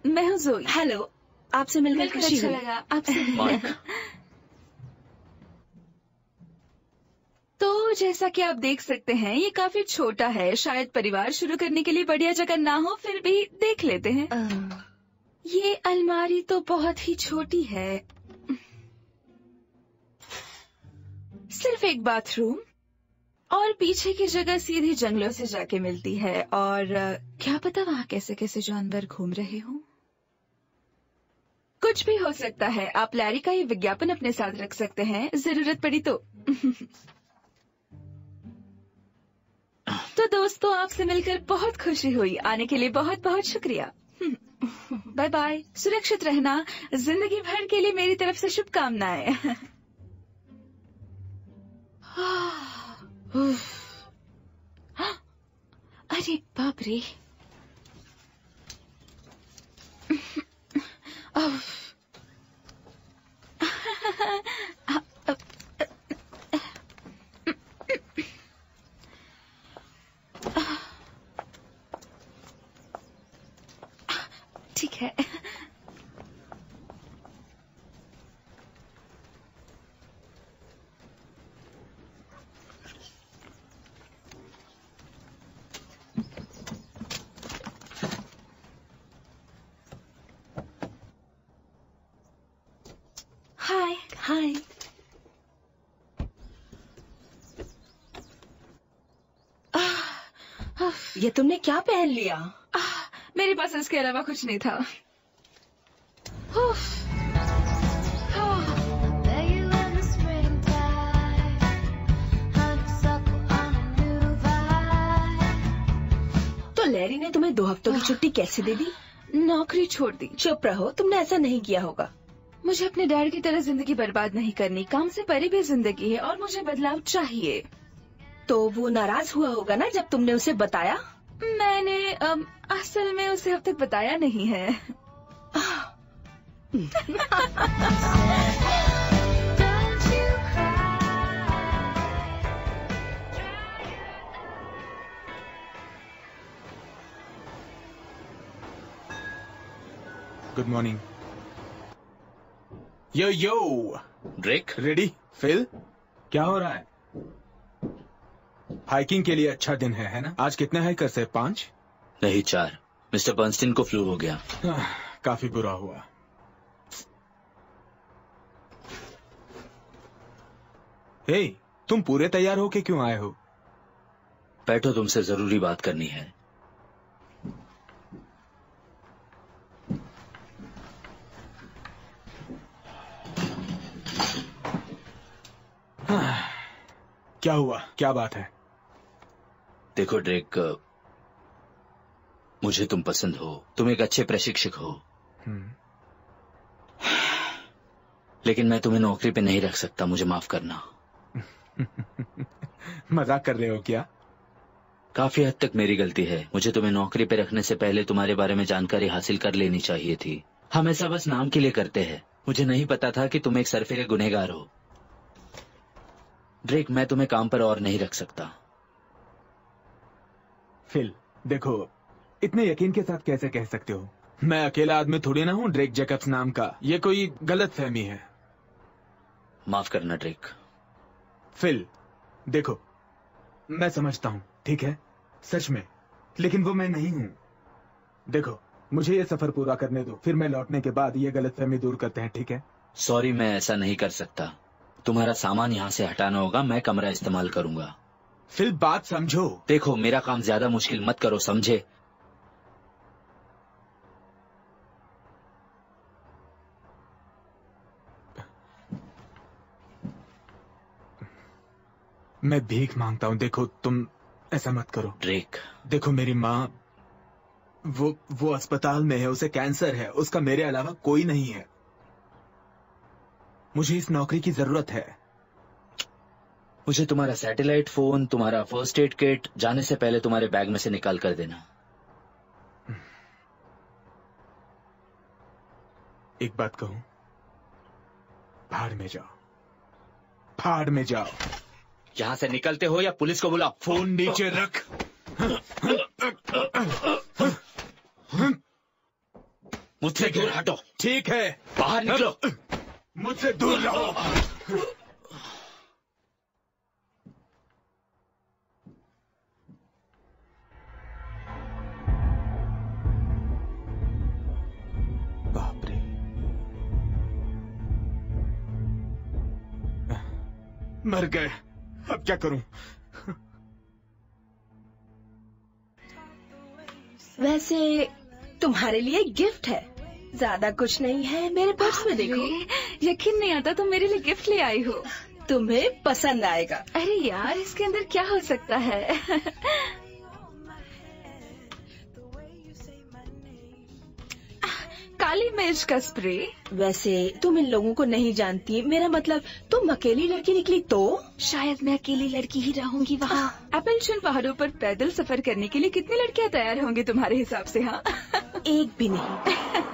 मैं हूँ जोई। हेलो, आपसे मिलकर खुशी अच्छा हुई। लगा आपसे। माइक। तो जैसा कि आप देख सकते हैं ये काफी छोटा है, शायद परिवार शुरू करने के लिए बढ़िया जगह ना हो, फिर भी देख लेते हैं। ये अलमारी तो बहुत ही छोटी है, सिर्फ एक बाथरूम और पीछे की जगह सीधी जंगलों से जाके मिलती है। और क्या पता वहाँ कैसे कैसे जानवर घूम रहे हों। कुछ भी हो सकता है। आप लैरी का ये विज्ञापन अपने साथ रख सकते हैं, जरूरत पड़ी तो। तो दोस्तों, आपसे मिलकर बहुत खुशी हुई। आने के लिए बहुत बहुत शुक्रिया। Bye bye. सुरक्षित रहना। जिंदगी भर के लिए मेरी तरफ से शुभकामनाएं। अरे बाप रे। ठीक है। हाय हाय। ये तुमने क्या पहन लिया? मेरे पास इसके अलावा कुछ नहीं था। तो लैरी ने तुम्हें 2 हफ्तों की छुट्टी कैसे दे दी? नौकरी छोड़ दी। चुप रहो, तुमने ऐसा नहीं किया होगा। मुझे अपने डैड की तरह जिंदगी बर्बाद नहीं करनी। काम से परे भी जिंदगी है और मुझे बदलाव चाहिए। तो वो नाराज हुआ होगा ना जब तुमने उसे बताया? मैंने असल में उसे अब तक बताया नहीं है। Good morning. Yo Drake. Ready? Phil, क्या हो रहा है? हाइकिंग के लिए अच्छा दिन है ना? आज कितने हाइकर्स है? 5? नहीं, 4। मिस्टर बर्नस्टीन को फ्लू हो गया। काफी बुरा हुआ। हे, तुम पूरे तैयार हो के क्यों आए हो? बैठो, तुमसे जरूरी बात करनी है। क्या हुआ? क्या बात है? देखो ड्रेक, मुझे तुम पसंद हो, तुम एक अच्छे प्रशिक्षक हो, लेकिन मैं तुम्हें नौकरी पे नहीं रख सकता। मुझे माफ करना। मजाक कर रहे हो क्या? काफी हद तक मेरी गलती है। मुझे तुम्हें नौकरी पे रखने से पहले तुम्हारे बारे में जानकारी हासिल कर लेनी चाहिए थी। हम ऐसा बस नाम के लिए करते हैं। मुझे नहीं पता था कि तुम एक सरफिरे गुनहगार हो। ड्रेक, मैं तुम्हें काम पर और नहीं रख सकता। फिल, देखो, इतने यकीन के साथ कैसे कह सकते हो? मैं अकेला आदमी थोड़ी ना हूँ ड्रेक जैकब्स नाम का। ये कोई गलत फहमी है। माफ करना ड्रेक। फिल, देखो, मैं समझता हूँ, ठीक है, सच में, लेकिन वो मैं नहीं हूँ। देखो, मुझे ये सफर पूरा करने दो, फिर मैं लौटने के बाद ये गलतफहमी दूर करते हैं, ठीक है? सॉरी, मैं ऐसा नहीं कर सकता। तुम्हारा सामान यहाँ से हटाना होगा। मैं कमरा इस्तेमाल करूंगा। फिल, बात समझो। देखो, मेरा काम ज्यादा मुश्किल मत करो, समझे? मैं भीख मांगता हूँ। देखो, तुम ऐसा मत करो। ड्रेक, देखो, मेरी माँ वो अस्पताल में है, उसे कैंसर है, उसका मेरे अलावा कोई नहीं है। मुझे इस नौकरी की जरूरत है। मुझे तुम्हारा सैटेलाइट फोन, तुम्हारा फर्स्ट एड किट जाने से पहले तुम्हारे बैग में से निकाल कर देना। एक बात कहूं, भाड़ में जाओ, भाड़ में जाओ। यहां से निकलते हो या पुलिस को बुलाओ। फोन नीचे रख। मुझसे दूर हटो। ठीक है, बाहर निकलो। मुझसे दूर रहो। बाप रे, मर गए। अब क्या करूं? वैसे तुम्हारे लिए गिफ्ट है, ज्यादा कुछ नहीं है, मेरे पर्स में देखो। यकीन नहीं आता तुम मेरे लिए गिफ्ट ले आई हो। तुम्हें पसंद आएगा। अरे यार, इसके अंदर क्या हो सकता है? काली मिर्च का स्प्रे। वैसे तुम इन लोगों को नहीं जानती, मेरा मतलब तुम अकेली लड़की निकली तो? शायद मैं अकेली लड़की ही रहूंगी वहाँ। एपलचून पहाड़ों पर पैदल सफर करने के लिए कितनी लड़कियाँ तैयार होंगी तुम्हारे हिसाब से? हाँ, एक भी नहीं।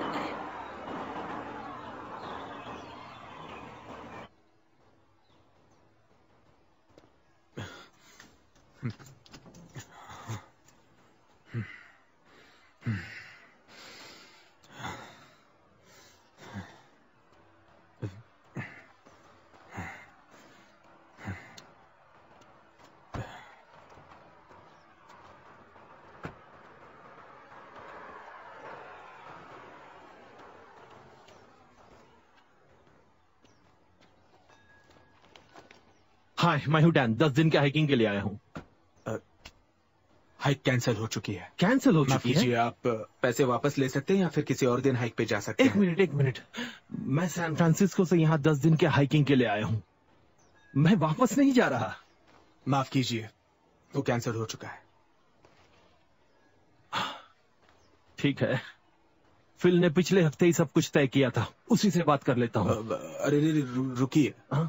हाय, मैं हूँ डैन। 10 दिन के हाइकिंग के लिए आया हूँ। हाइक कैंसिल हो चुकी है। कैंसिल हो माफ चुकी है? कीजिए, आप पैसे वापस ले सकते हैं या फिर किसी और दिन हाइक पे जा सकते एक हैं। मिनट, एक मिनट। मैं सैन फ्रांसिस्को से यहाँ 10 दिन के हाइकिंग के लिए आया हूँ। मैं वापस नहीं जा रहा। माफ कीजिए, वो कैंसिल हो चुका है। ठीक है, फिल ने पिछले हफ्ते ही सब कुछ तय किया था, उसी से बात कर लेता हूँ। अरे रुकिए। हाँ?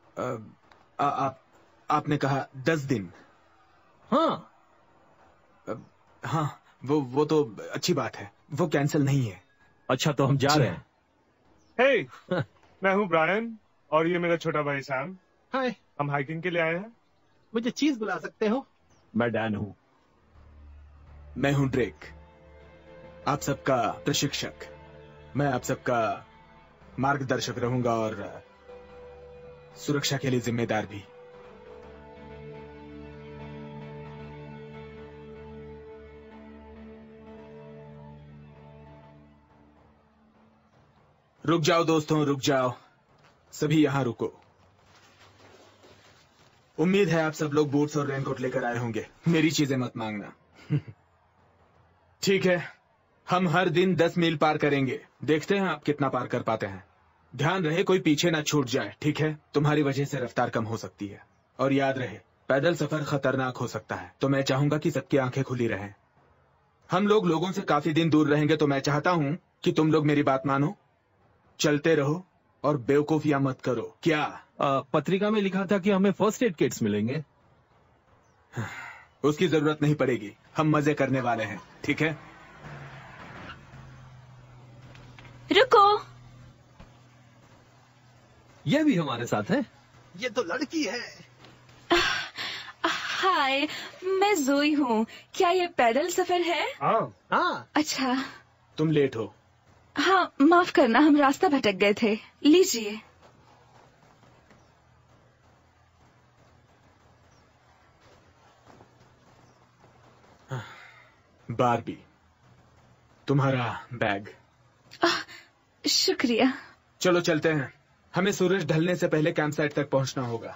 आपने कहा 10 दिन? हाँ। हाँ, वो तो अच्छी बात है, वो कैंसिल नहीं है। अच्छा, तो हम जा रहे हैं। हे, मैं हूँ ब्रायन और ये मेरा छोटा भाई सैम। हाय, हम हाइकिंग के लिए आए हैं। मुझे चीज बुला सकते हो? मैं डैन हूँ। मैं हूँ ड्रेक, आप सबका प्रशिक्षक। मैं आप सबका मार्गदर्शक रहूंगा और सुरक्षा के लिए जिम्मेदार भी। रुक जाओ दोस्तों, रुक जाओ। सभी यहां रुको। उम्मीद है आप सब लोग बूट्स और रेनकोट लेकर आए होंगे। मेरी चीजें मत मांगना। ठीक है, हम हर दिन 10 मील पार करेंगे। देखते हैं आप कितना पार कर पाते हैं। ध्यान रहे कोई पीछे ना छूट जाए, ठीक है? तुम्हारी वजह से रफ्तार कम हो सकती है। और याद रहे, पैदल सफर खतरनाक हो सकता है, तो मैं चाहूंगा कि सबकी आंखें खुली रहें। हम लोग लोगों से काफी दिन दूर रहेंगे, तो मैं चाहता हूं कि तुम लोग मेरी बात मानो, चलते रहो और बेवकूफियां मत करो। क्या? पत्रिका में लिखा था कि हमें फर्स्ट एड किट्स मिलेंगे। उसकी जरूरत नहीं पड़ेगी, हम मजे करने वाले हैं, ठीक है? रुको। ये भी हमारे साथ है। ये तो लड़की है। हाय, मैं जोई हूँ। क्या ये पैदल सफर है? हाँ। अच्छा। तुम लेट हो। हाँ, माफ करना, हम रास्ता भटक गए थे। लीजिए। बारबी, तुम्हारा बैग। शुक्रिया। चलो चलते हैं, हमें सूरज ढलने से पहले कैंप साइट तक पहुंचना होगा।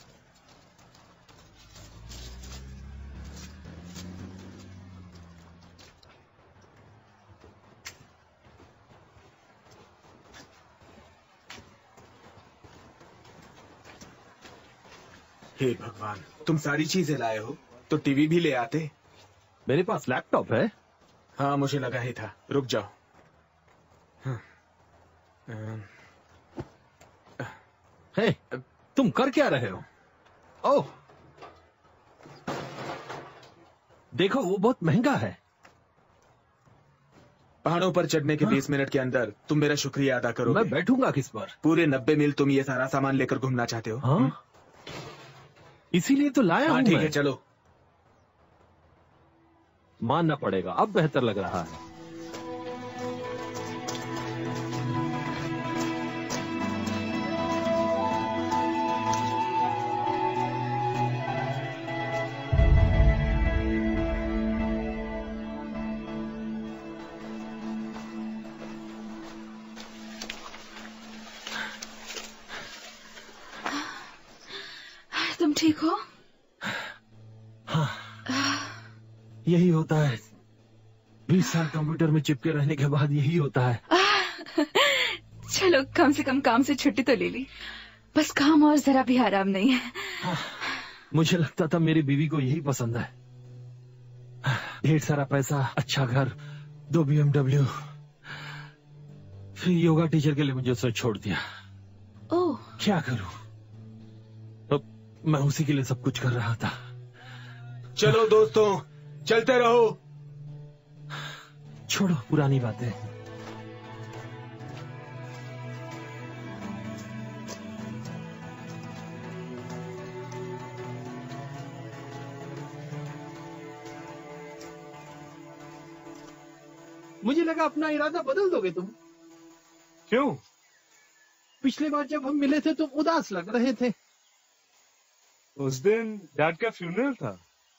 हे भगवान, तुम सारी चीजें लाए हो, तो टीवी भी ले आते। मेरे पास लैपटॉप है। हाँ, मुझे लगा ही था। रुक जाओ। हे, तुम कर क्या रहे हो? ओह, देखो, वो बहुत महंगा है। पहाड़ों पर चढ़ने के 20 मिनट के अंदर तुम मेरा शुक्रिया अदा करोगे। मैं बैठूंगा किस पर? पूरे 90 मील तुम ये सारा सामान लेकर घूमना चाहते हो? हाँ? इसीलिए तो लाया हूं हाँ, ठीक मैं। है, चलो। मानना पड़ेगा, अब बेहतर लग रहा है। ठीक हो? हाँ, यही होता है। 20 साल कंप्यूटर में चिपके रहने के बाद यही होता है। चलो कम से कम काम से छुट्टी तो ले ली। बस काम और जरा भी आराम नहीं है। मुझे लगता था मेरी बीवी को यही पसंद है। ढेर सारा पैसा, अच्छा घर, 2 BMW। फिर योगा टीचर के लिए मुझे उसे छोड़ दिया। ओह, क्या करूं? अब मैं उसी के लिए सब कुछ कर रहा था। चलो दोस्तों, चलते रहो। छोड़ो पुरानी बातें। मुझे लगा अपना इरादा बदल दोगे तुम। क्यों? पिछली बार जब हम मिले थे तुम उदास लग रहे थे। उस दिन डैड का फ्यूनरल था।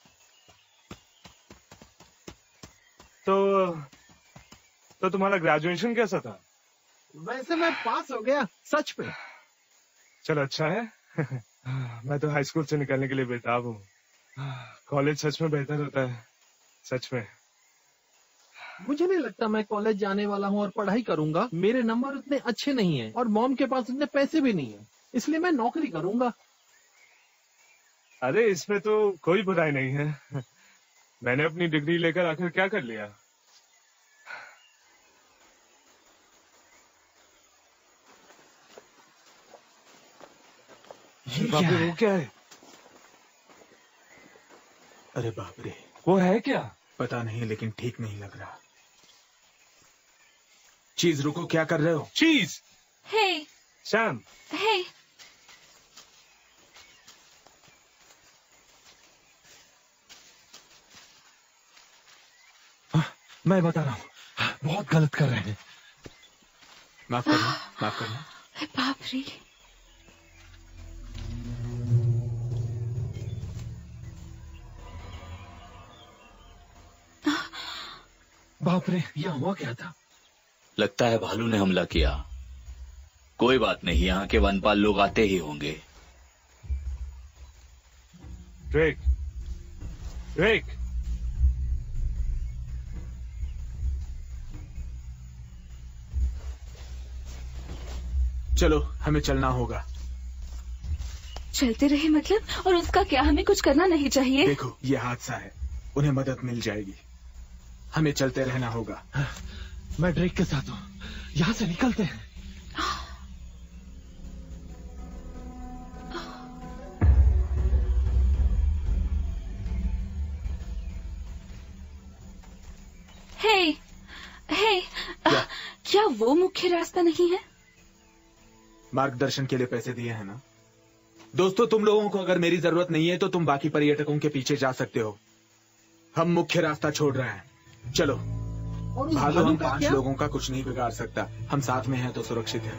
तो तुम्हारा ग्रेजुएशन कैसा था? वैसे मैं पास हो गया, सच पे। चलो अच्छा है। मैं तो हाई स्कूल से निकलने के लिए बेताब हूँ। कॉलेज सच में बेहतर होता है, सच में। मुझे नहीं लगता मैं कॉलेज जाने वाला हूँ और पढ़ाई करूंगा। मेरे नंबर उतने अच्छे नहीं हैं और मॉम के पास उतने पैसे भी नहीं है, इसलिए मैं नौकरी करूंगा। अरे इसमें तो कोई बुराई नहीं है। मैंने अपनी डिग्री लेकर आखिर क्या कर लिया? ये बाप क्या रे, है? वो क्या है? अरे बाप रे, वो है क्या? पता नहीं, लेकिन ठीक नहीं लग रहा। चीज, रुको, क्या कर रहे हो? चीज। हे, सैम। हे, मैं बता रहा हूँ, बहुत गलत कर रहे हैं। माफ करना, माफ करना। बाप रे। बाप रे, यहाँ हुआ क्या था? लगता है भालू ने हमला किया। कोई बात नहीं, यहाँ के वनपाल लोग आते ही होंगे। Drake, Drake. चलो, हमें चलना होगा। चलते रहे मतलब? और उसका क्या? हमें कुछ करना नहीं चाहिए? देखो, ये हादसा है, उन्हें मदद मिल जाएगी। हमें चलते रहना होगा। मैं ड्रेक के साथ हूँ, यहाँ से निकलते हैं। हे, हे, क्या वो मुख्य रास्ता नहीं है? मार्गदर्शन के लिए पैसे दिए हैं ना? दोस्तों, तुम लोगों को अगर मेरी जरूरत नहीं है तो तुम बाकी पर्यटकों के पीछे जा सकते हो। हम मुख्य रास्ता छोड़ रहे हैं। चलो। और उस भालू भालू हम का 5 क्या? लोगों का कुछ नहीं बिगाड़ सकता। हम साथ में हैं तो सुरक्षित है।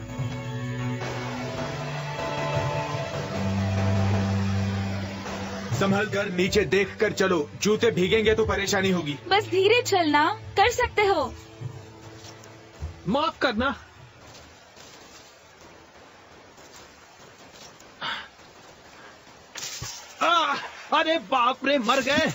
संभल कर, नीचे देख कर चलो। जूते भीगेंगे तो परेशानी होगी। बस धीरे चलना, कर सकते हो। माफ करना। अरे बाप रे, मर गए।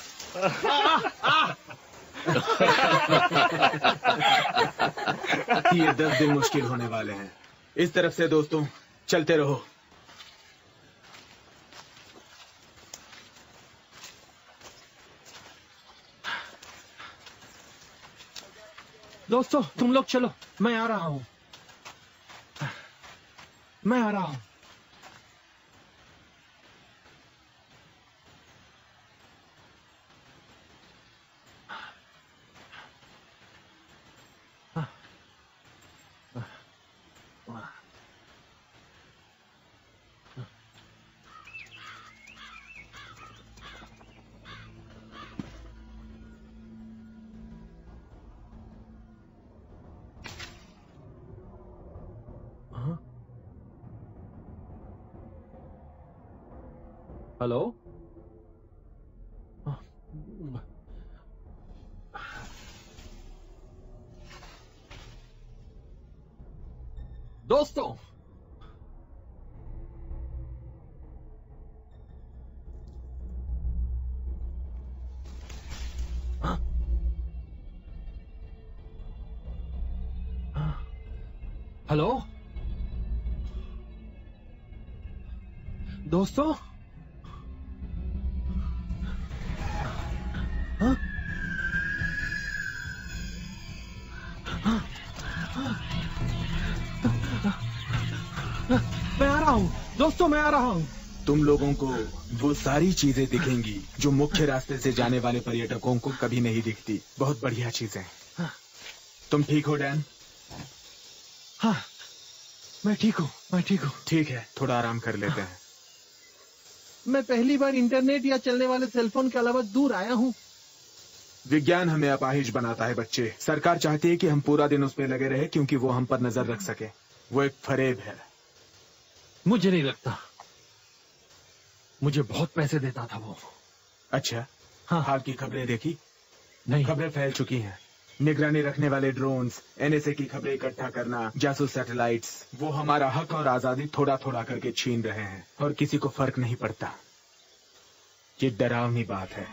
ये 10 दिन मुश्किल होने वाले हैं। इस तरफ से दोस्तों, चलते रहो। दोस्तों, तुम लोग चलो, मैं आ रहा हूँ। मैं आ रहा हूँ। हेलो। दोस्तों, हेलो दोस्तों, हाँ? मैं आ रहा हूँ दोस्तों, मैं आ रहा हूँ। तुम लोगों को वो सारी चीजें दिखेंगी जो मुख्य रास्ते से जाने वाले पर्यटकों को कभी नहीं दिखती। बहुत बढ़िया चीजें। तुम ठीक हो डैन? हाँ, मैं ठीक हूँ, मैं ठीक हूँ। ठीक है, थोड़ा आराम कर लेते हैं। मैं पहली बार इंटरनेट या चलने वाले सेलफोन के अलावा दूर आया हूँ। विज्ञान हमें अपाहिज बनाता है बच्चे। सरकार चाहती है कि हम पूरा दिन उस पे लगे रहे क्योंकि वो हम पर नजर रख सके। वो एक फरेब है। मुझे नहीं लगता। मुझे बहुत पैसे देता था वो। अच्छा, हाँ। हाल की खबरें देखी? नहीं। खबरें फैल चुकी हैं। निगरानी रखने वाले ड्रोन्स, एनएसए की खबरें इकट्ठा करना, जासूस सैटेलाइट्स, वो हमारा हक और आजादी थोड़ा थोड़ा करके छीन रहे हैं और किसी को फर्क नहीं पड़ता। ये डरावनी बात है।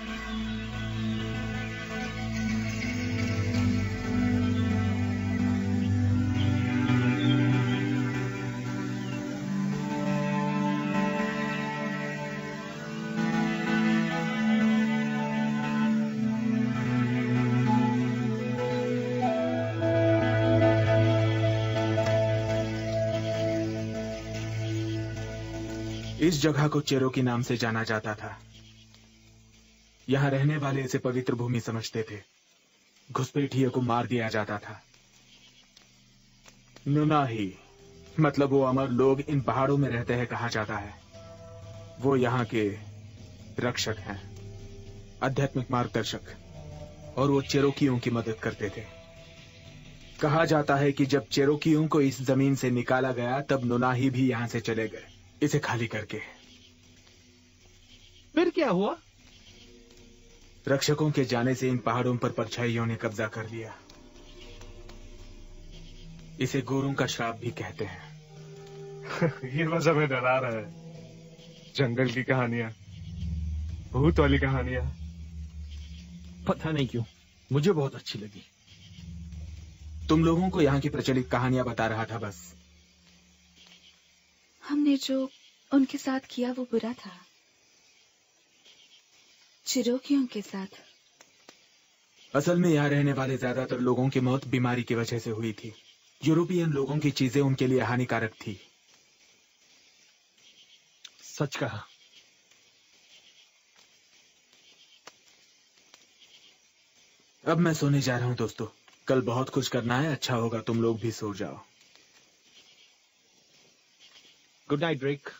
इस जगह को चेरोकी नाम से जाना जाता था। यहाँ रहने वाले इसे पवित्र भूमि समझते थे। घुसपैठिए को मार दिया जाता था। नुनाही मतलब वो अमर लोग इन पहाड़ों में रहते हैं कहा जाता है। वो यहाँ के रक्षक हैं, आध्यात्मिक मार्गदर्शक, और वो चेरोकियों की मदद करते थे। कहा जाता है कि जब चेरोकियों को इस जमीन से निकाला गया तब नुनाही भी यहाँ से चले गए, इसे खाली करके। फिर क्या हुआ? रक्षकों के जाने से इन पहाड़ों पर परछाइयों ने कब्जा कर लिया। इसे गोरों का श्राप भी कहते हैं। ये बस हमें डरा रहा है। जंगल की कहानियां, भूत वाली कहानियां। पता नहीं क्यों मुझे बहुत अच्छी लगी। तुम लोगों को यहाँ की प्रचलित कहानियां बता रहा था बस। हमने जो उनके साथ किया वो बुरा था। चिरोकियों के साथ। असल में यहाँ रहने वाले ज्यादातर लोगों की मौत बीमारी की वजह से हुई थी। यूरोपियन लोगों की चीजें उनके लिए हानिकारक थी। सच कहा। अब मैं सोने जा रहा हूँ दोस्तों। कल बहुत कुछ करना है। अच्छा होगा तुम लोग भी सो जाओ। Good night Drake.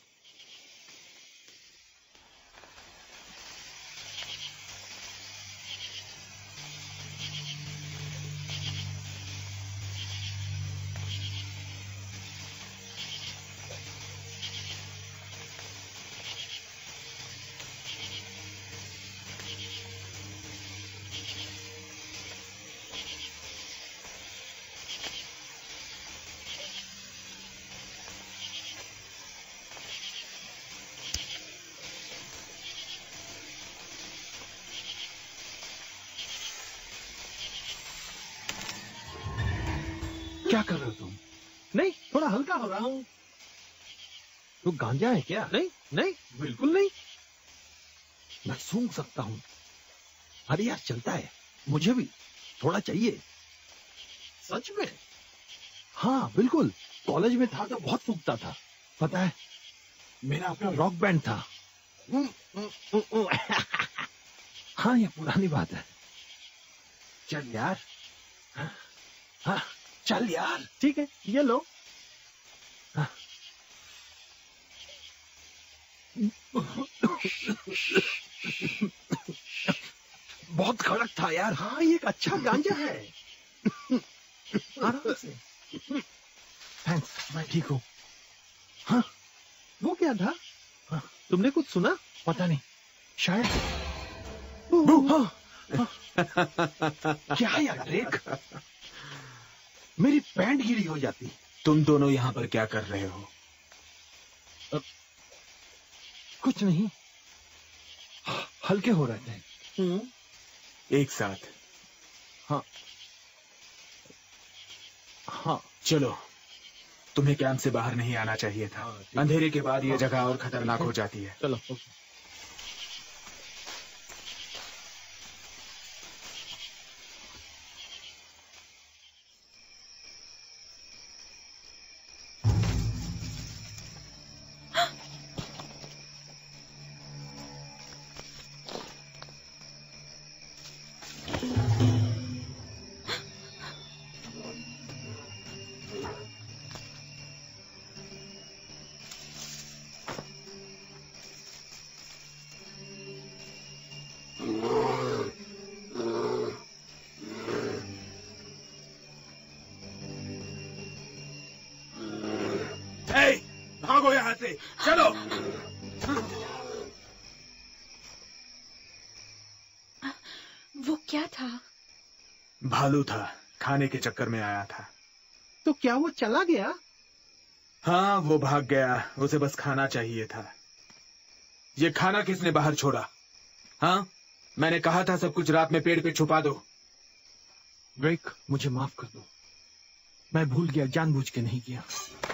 क्या कर रहे हो तुम? नहीं, थोड़ा हल्का हो रहा हूं। तो गांजा है क्या? नहीं नहीं, बिल्कुल नहीं। मैं सूंघ सकता हूं। अरे यार चलता है, मुझे भी थोड़ा चाहिए। सच में? हाँ बिल्कुल। कॉलेज में था तो बहुत सूंघता था। पता है, मेरा अपना रॉक बैंड था। हाँ ये पुरानी बात है। चल यार। हाँ चल यार। ठीक है, ये लो। बहुत कड़क था यार। हाँ ये एक अच्छा गांजा है। आराम से। थैंक्स, मैं ठीक हूँ। हाँ वो क्या था? हाँ, तुमने कुछ सुना? पता नहीं, शायद। क्या यार ड्रेक? मेरी पैंट गीली हो जाती। तुम दोनों यहाँ पर क्या कर रहे हो? कुछ नहीं, हल्के हो रहे थे। एक साथ। हाँ हाँ। चलो, तुम्हें कैंप से बाहर नहीं आना चाहिए था। अंधेरे के बाद ये जगह और खतरनाक हो जाती है। चलो। भागो यहाँ से, चलो। वो क्या था? भालू था, खाने के चक्कर में आया था। तो क्या वो चला गया? हाँ, वो भाग गया। उसे बस खाना चाहिए था। ये खाना किसने बाहर छोड़ा? हाँ, मैंने कहा था सब कुछ रात में पेड़ पे छुपा दो। ड्रेक, मुझे माफ कर दो। मैं भूल गया, जानबूझ के नहीं किया।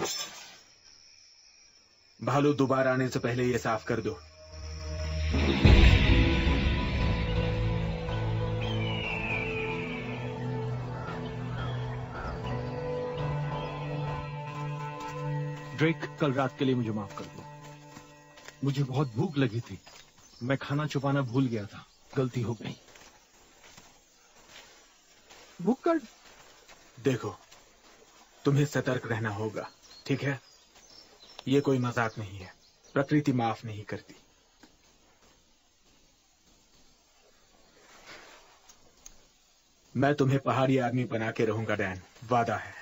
भालू दोबारा आने से पहले ये साफ कर दो। ड्रेक, कल रात के लिए मुझे माफ कर दो। मुझे बहुत भूख लगी थी, मैं खाना छुपाना भूल गया था। गलती हो गई। भूख कर। देखो, तुम्हें सतर्क रहना होगा, ठीक है? ये कोई मजाक नहीं है। प्रकृति माफ नहीं करती। मैं तुम्हें पहाड़ी आदमी बना के रहूंगा, डैन, वादा है।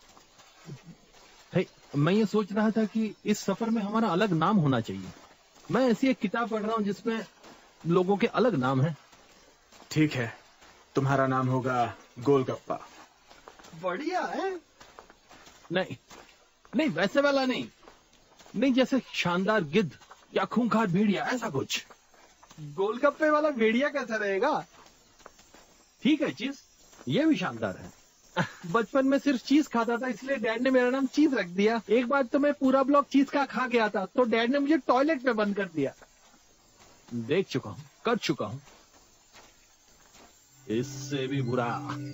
मैं ये सोच रहा था कि इस सफर में हमारा अलग नाम होना चाहिए। मैं ऐसी एक किताब पढ़ रहा हूं जिसमें लोगों के अलग नाम हैं। ठीक है, तुम्हारा नाम होगा गोलगप्पा। बढ़िया है। नहीं नहीं, वैसे वाला नहीं। नहीं, जैसे शानदार गिद्ध या खूंखार भेड़िया, ऐसा कुछ। गोलगप्पे वाला भेड़िया कैसा रहेगा? ठीक है, चीज, ये भी शानदार है। बचपन में सिर्फ चीज खाता था, इसलिए डैड ने मेरा नाम चीज रख दिया। एक बार तो मैं पूरा ब्लॉक चीज का खा गया था, तो डैड ने मुझे टॉयलेट में बंद कर दिया। देख चुका हूं, कर चुका हूं, इससे भी बुरा।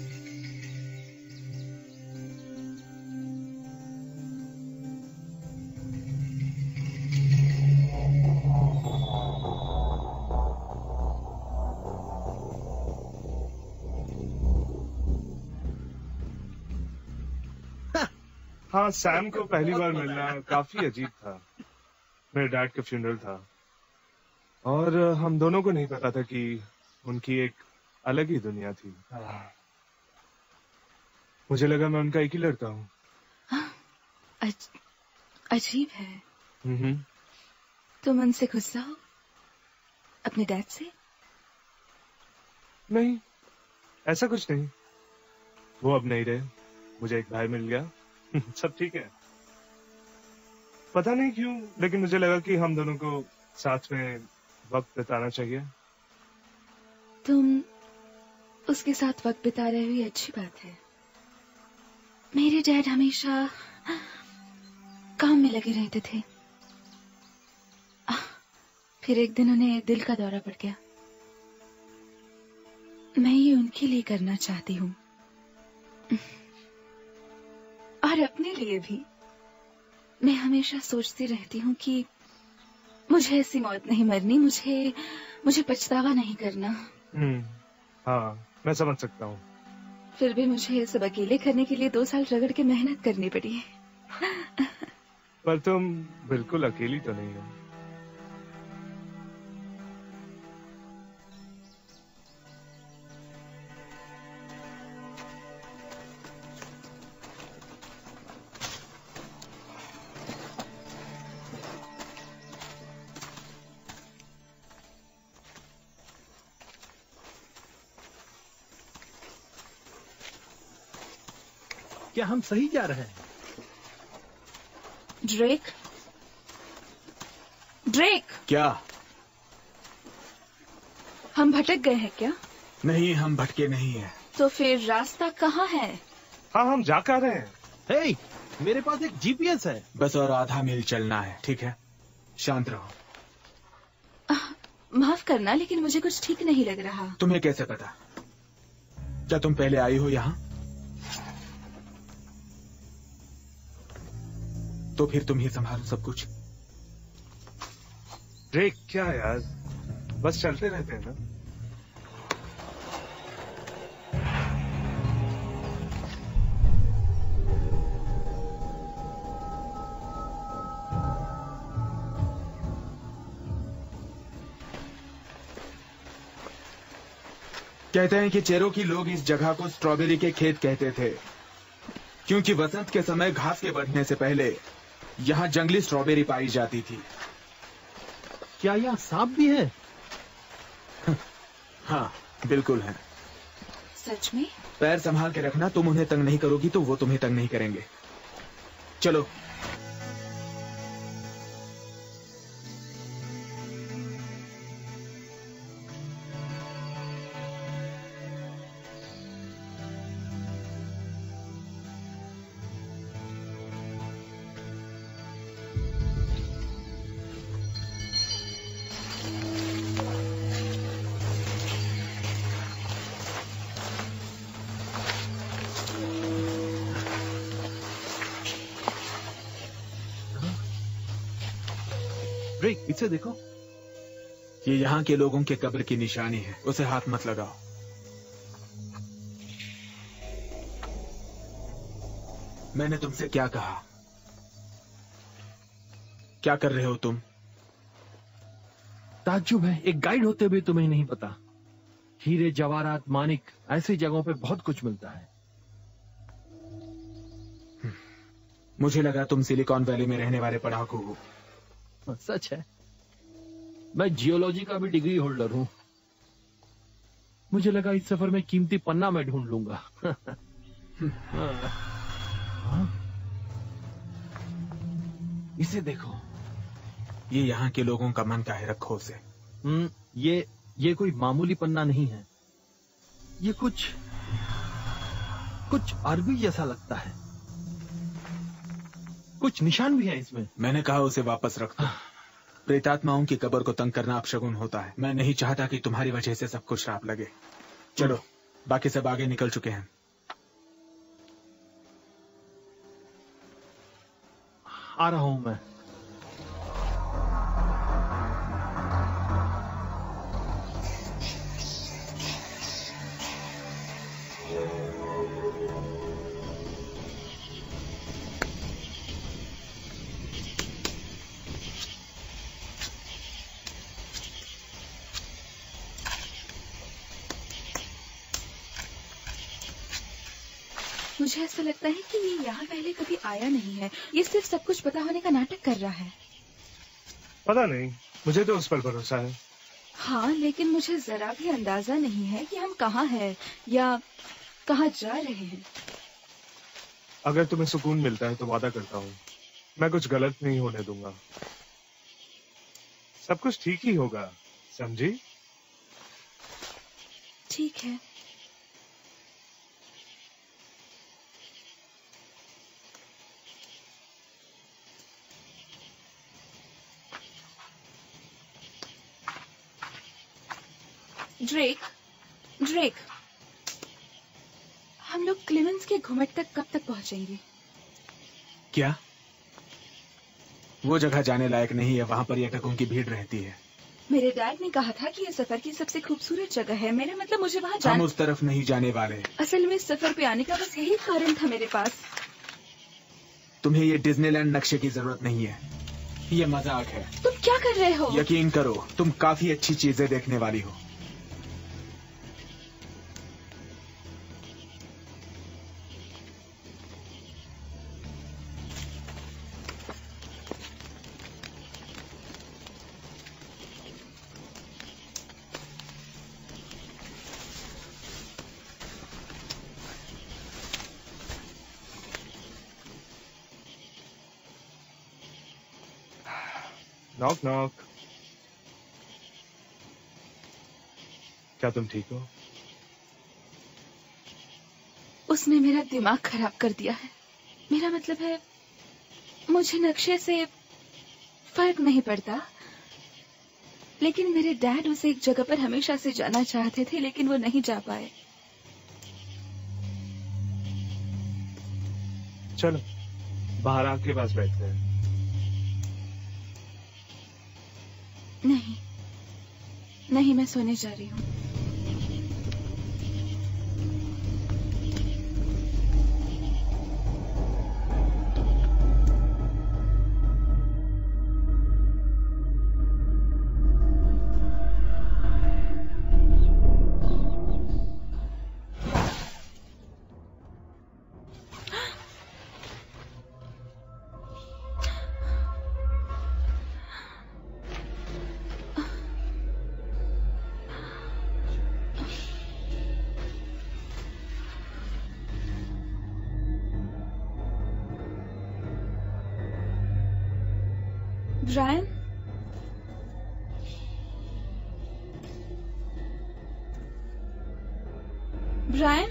हाँ, सैम को पहली बार मिलना काफी अजीब था। मेरे डैड का फ्यूनरल था और हम दोनों को नहीं पता था कि उनकी एक अलग ही दुनिया थी। मुझे लगा मैं उनका एक ही लड़का हूँ। अजीब है। तुम उनसे गुस्सा हो? अपने डैड से? नहीं, ऐसा कुछ नहीं। वो अब नहीं रहे, मुझे एक भाई मिल गया। सब ठीक है। पता नहीं क्यों, लेकिन मुझे लगा कि हम दोनों को साथ में वक्त बिताना चाहिए। तुम उसके साथ वक्त बिता रहे हो, ये अच्छी बात है। मेरे डैड हमेशा काम में लगे रहते थे। फिर एक दिन उन्हें दिल का दौरा पड़ गया। मैं ये उनके लिए करना चाहती हूँ और अपने लिए भी। मैं हमेशा सोचती रहती हूँ कि मुझे ऐसी मौत नहीं मरनी, मुझे पछतावा नहीं करना। हाँ, मैं समझ सकता हूँ। फिर भी मुझे ये सब अकेले करने के लिए 2 साल रगड़ के मेहनत करनी पड़ी। पर तुम बिल्कुल अकेली तो नहीं हो। क्या हम सही जा रहे हैं? ड्रेक, ड्रेक, क्या? हम भटक गए हैं क्या? नहीं, हम भटके नहीं हैं। तो फिर रास्ता कहाँ है? हाँ, हम जा कर रहे हैं। हे, मेरे पास एक जीपीएस है। बस और आधा मील चलना है, ठीक है? शांत रहो। माफ करना, लेकिन मुझे कुछ ठीक नहीं लग रहा। तुम्हें कैसे पता? क्या तुम पहले आई हो यहाँ? तो फिर तुम ही संभालो सब कुछ। ड्रेक, क्या यार, बस चलते रहते हैं ना। कहते हैं कि चेरोकी लोग इस जगह को स्ट्रॉबेरी के खेत कहते थे, क्योंकि वसंत के समय घास के बढ़ने से पहले यहाँ जंगली स्ट्रॉबेरी पाई जाती थी। क्या यहाँ सांप भी है? हाँ, बिल्कुल है। सच में? पैर संभाल के रखना, तुम उन्हें तंग नहीं करोगी तो वो तुम्हें तंग नहीं करेंगे। चलो। ड्रेक, इसे देखो। ये यहाँ के लोगों के कब्र की निशानी है, उसे हाथ मत लगाओ। मैंने तुमसे क्या कहा? क्या कर रहे हो तुम? ताज्जुब है, एक गाइड होते हुए तुम्हें नहीं पता। हीरे, जवाहरात, मानिक, ऐसी जगहों पे बहुत कुछ मिलता है। मुझे लगा तुम सिलिकॉन वैली में रहने वाले पढ़ाकू हो। सच है, मैं जियोलॉजी का भी डिग्री होल्डर हूं। मुझे लगा इस सफर में कीमती पन्ना मैं ढूंढ लूंगा। इसे देखो। ये यहाँ के लोगों का मन का है, रखो उसे। ये कोई मामूली पन्ना नहीं है। ये कुछ अरबी जैसा लगता है। कुछ निशान भी है इसमें। मैंने कहा उसे वापस रख दो। प्रेतात्माओं की कब्र को तंग करना अपशगुन होता है। मैं नहीं चाहता कि तुम्हारी वजह से सबको श्राप लगे। चलो, बाकी सब आगे निकल चुके हैं। आ रहा हूं मैं। मुझे ऐसा लगता है कि ये यहाँ पहले कभी आया नहीं है। ये सिर्फ सब कुछ पता होने का नाटक कर रहा है। पता नहीं, मुझे तो उस पर भरोसा है। हाँ, लेकिन मुझे जरा भी अंदाजा नहीं है कि हम कहाँ हैं या कहाँ जा रहे हैं। अगर तुम्हें सुकून मिलता है तो वादा करता हूँ, मैं कुछ गलत नहीं होने दूंगा। सब कुछ ठीक ही होगा, समझी? ठीक है। ड्रेक, हम लोग क्लेमेंस के घुमट तक कब तक पहुंचेंगे? क्या? वो जगह जाने लायक नहीं है, वहाँ पर्यटकों की भीड़ रहती है। मेरे डैड ने कहा था कि ये सफर की सबसे खूबसूरत जगह है। मेरा मतलब मुझे वहाँ हम उस तरफ नहीं जाने वाले। असल में इस सफर पे आने का बस यही कारण था मेरे पास। तुम्हें ये डिज्नीलैंड नक्शे की जरूरत नहीं है, ये मजाक है। तुम क्या कर रहे हो? यकीन करो, तुम काफी अच्छी चीजें देखने वाली हो। Knock knock. क्या तुम ठीक हो? उसने मेरा दिमाग खराब कर दिया है। मेरा मतलब है, मुझे नक्शे से फर्क नहीं पड़ता, लेकिन मेरे डैड उसे एक जगह पर हमेशा से जाना चाहते थे, लेकिन वो नहीं जा पाए। चलो बाहर आग के पास बैठते हैं। नहीं नहीं, मैं सोने जा रही हूँ। ब्रायन, ब्रायन,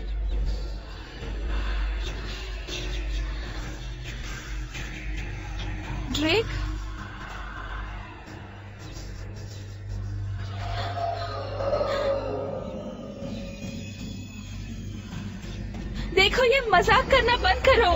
ड्रेक, देखो ये मजाक करना बंद करो।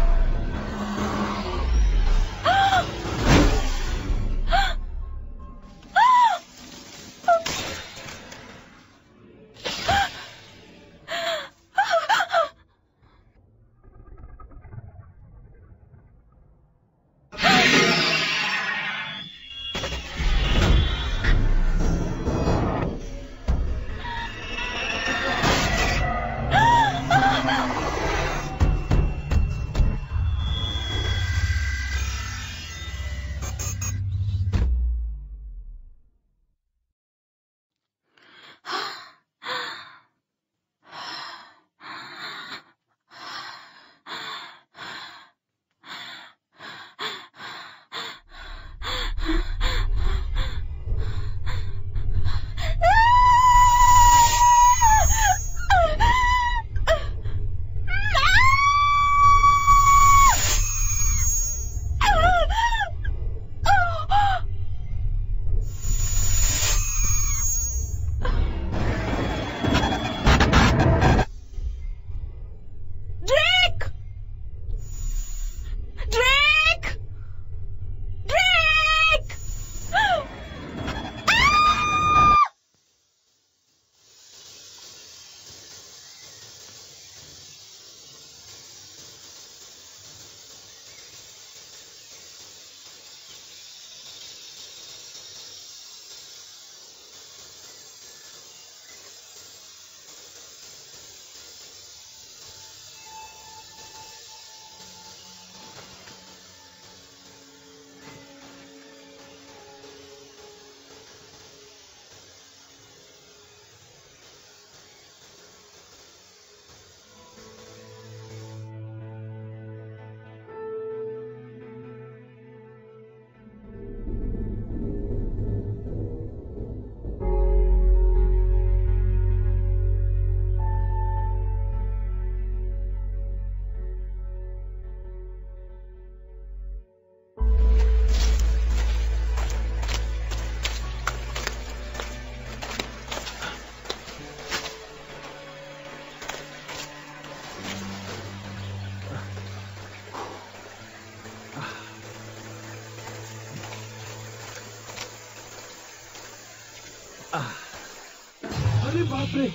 अरे बाप रे!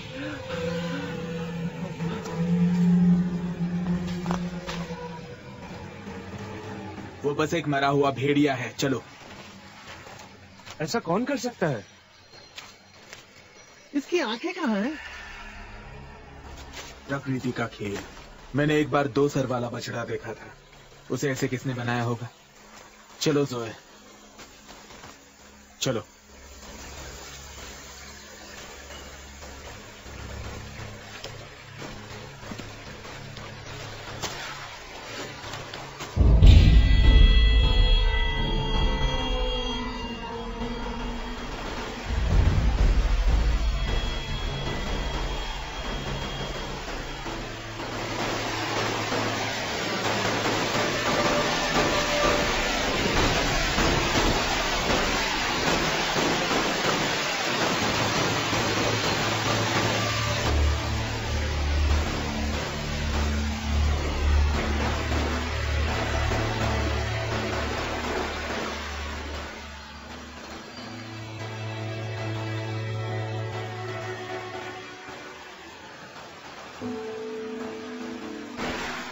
वो बस एक मरा हुआ भेड़िया है। चलो। ऐसा कौन कर सकता है? इसकी आंखें कहाँ हैं? प्रकृति का खेल। मैंने एक बार 2 सर वाला बछड़ा देखा था। उसे ऐसे किसने बनाया होगा? चलो ज़ोए, चलो।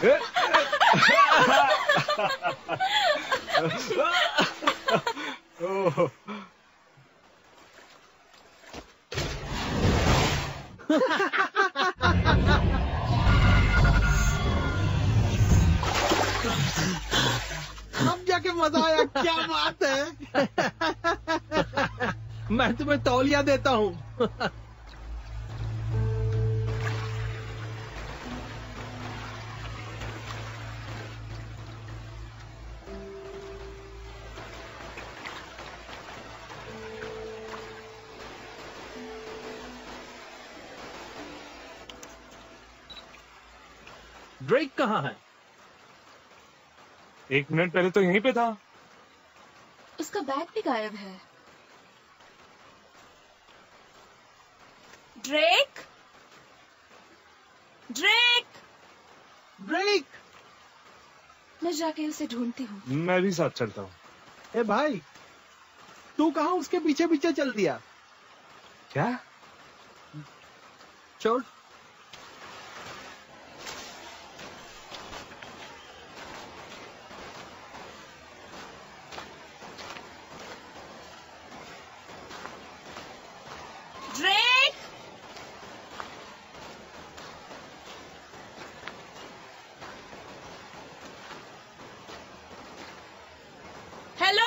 ओह, अब जाके मजा आया, क्या बात है। मैं तुम्हें तौलिया देता हूँ। ड्रेक कहाँ है? 1 मिनट पहले तो यहीं पे था। उसका बैग भी गायब है। Drake, Drake, Drake! मैं जाके उसे ढूंढती हूँ। मैं भी साथ चलता हूँ। ए भाई, तू कहाँ उसके पीछे पीछे चल दिया? क्या? छोड़। Drake, hello.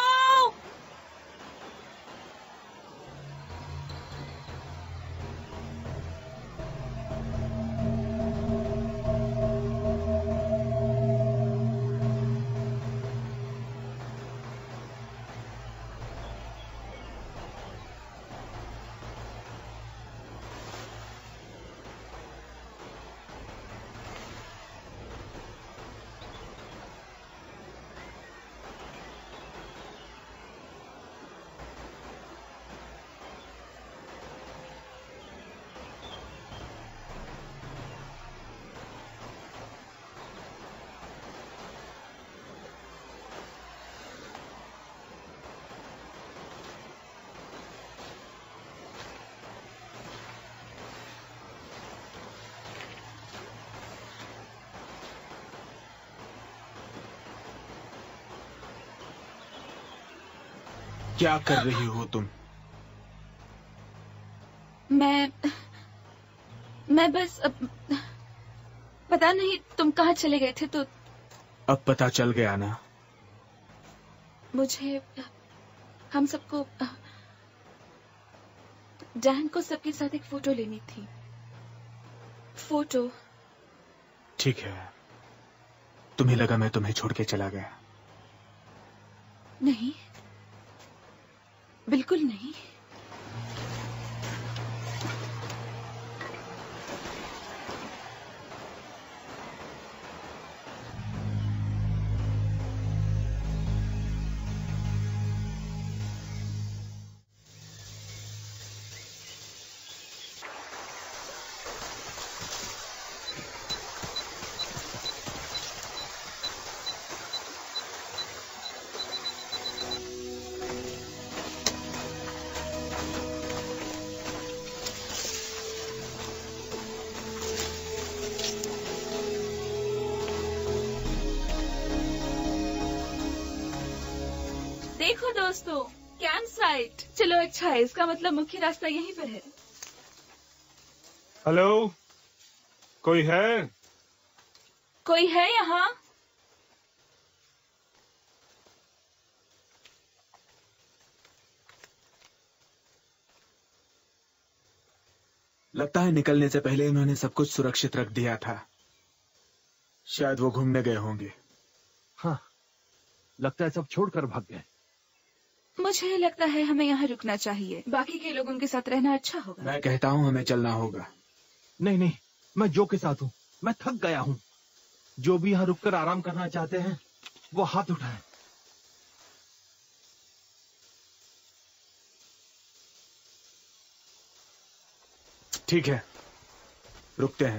क्या कर रही हो तुम? मैं बस पता नहीं तुम कहाँ चले गए थे, तो अब पता चल गया ना। मुझे हम सबको डैन को सबके साथ एक फोटो लेनी थी। फोटो। ठीक है, तुम्हें लगा मैं तुम्हें छोड़ के चला गया। नहीं, बिल्कुल नहीं। देखो दोस्तों, कैंप साइट। चलो अच्छा है, इसका मतलब मुख्य रास्ता यहीं पर है। हेलो, कोई है? कोई है यहाँ? लगता है निकलने से पहले इन्होंने सब कुछ सुरक्षित रख दिया था। शायद वो घूमने गए होंगे। हाँ, लगता है सब छोड़कर भाग गए। मुझे लगता है हमें यहाँ रुकना चाहिए। बाकी के लोगों के साथ रहना अच्छा होगा। मैं कहता हूँ हमें चलना होगा। नहीं नहीं, मैं जो के साथ हूँ। मैं थक गया हूँ। जो भी यहाँ रुककर आराम करना चाहते हैं वो हाथ उठाएं। ठीक है, रुकते हैं।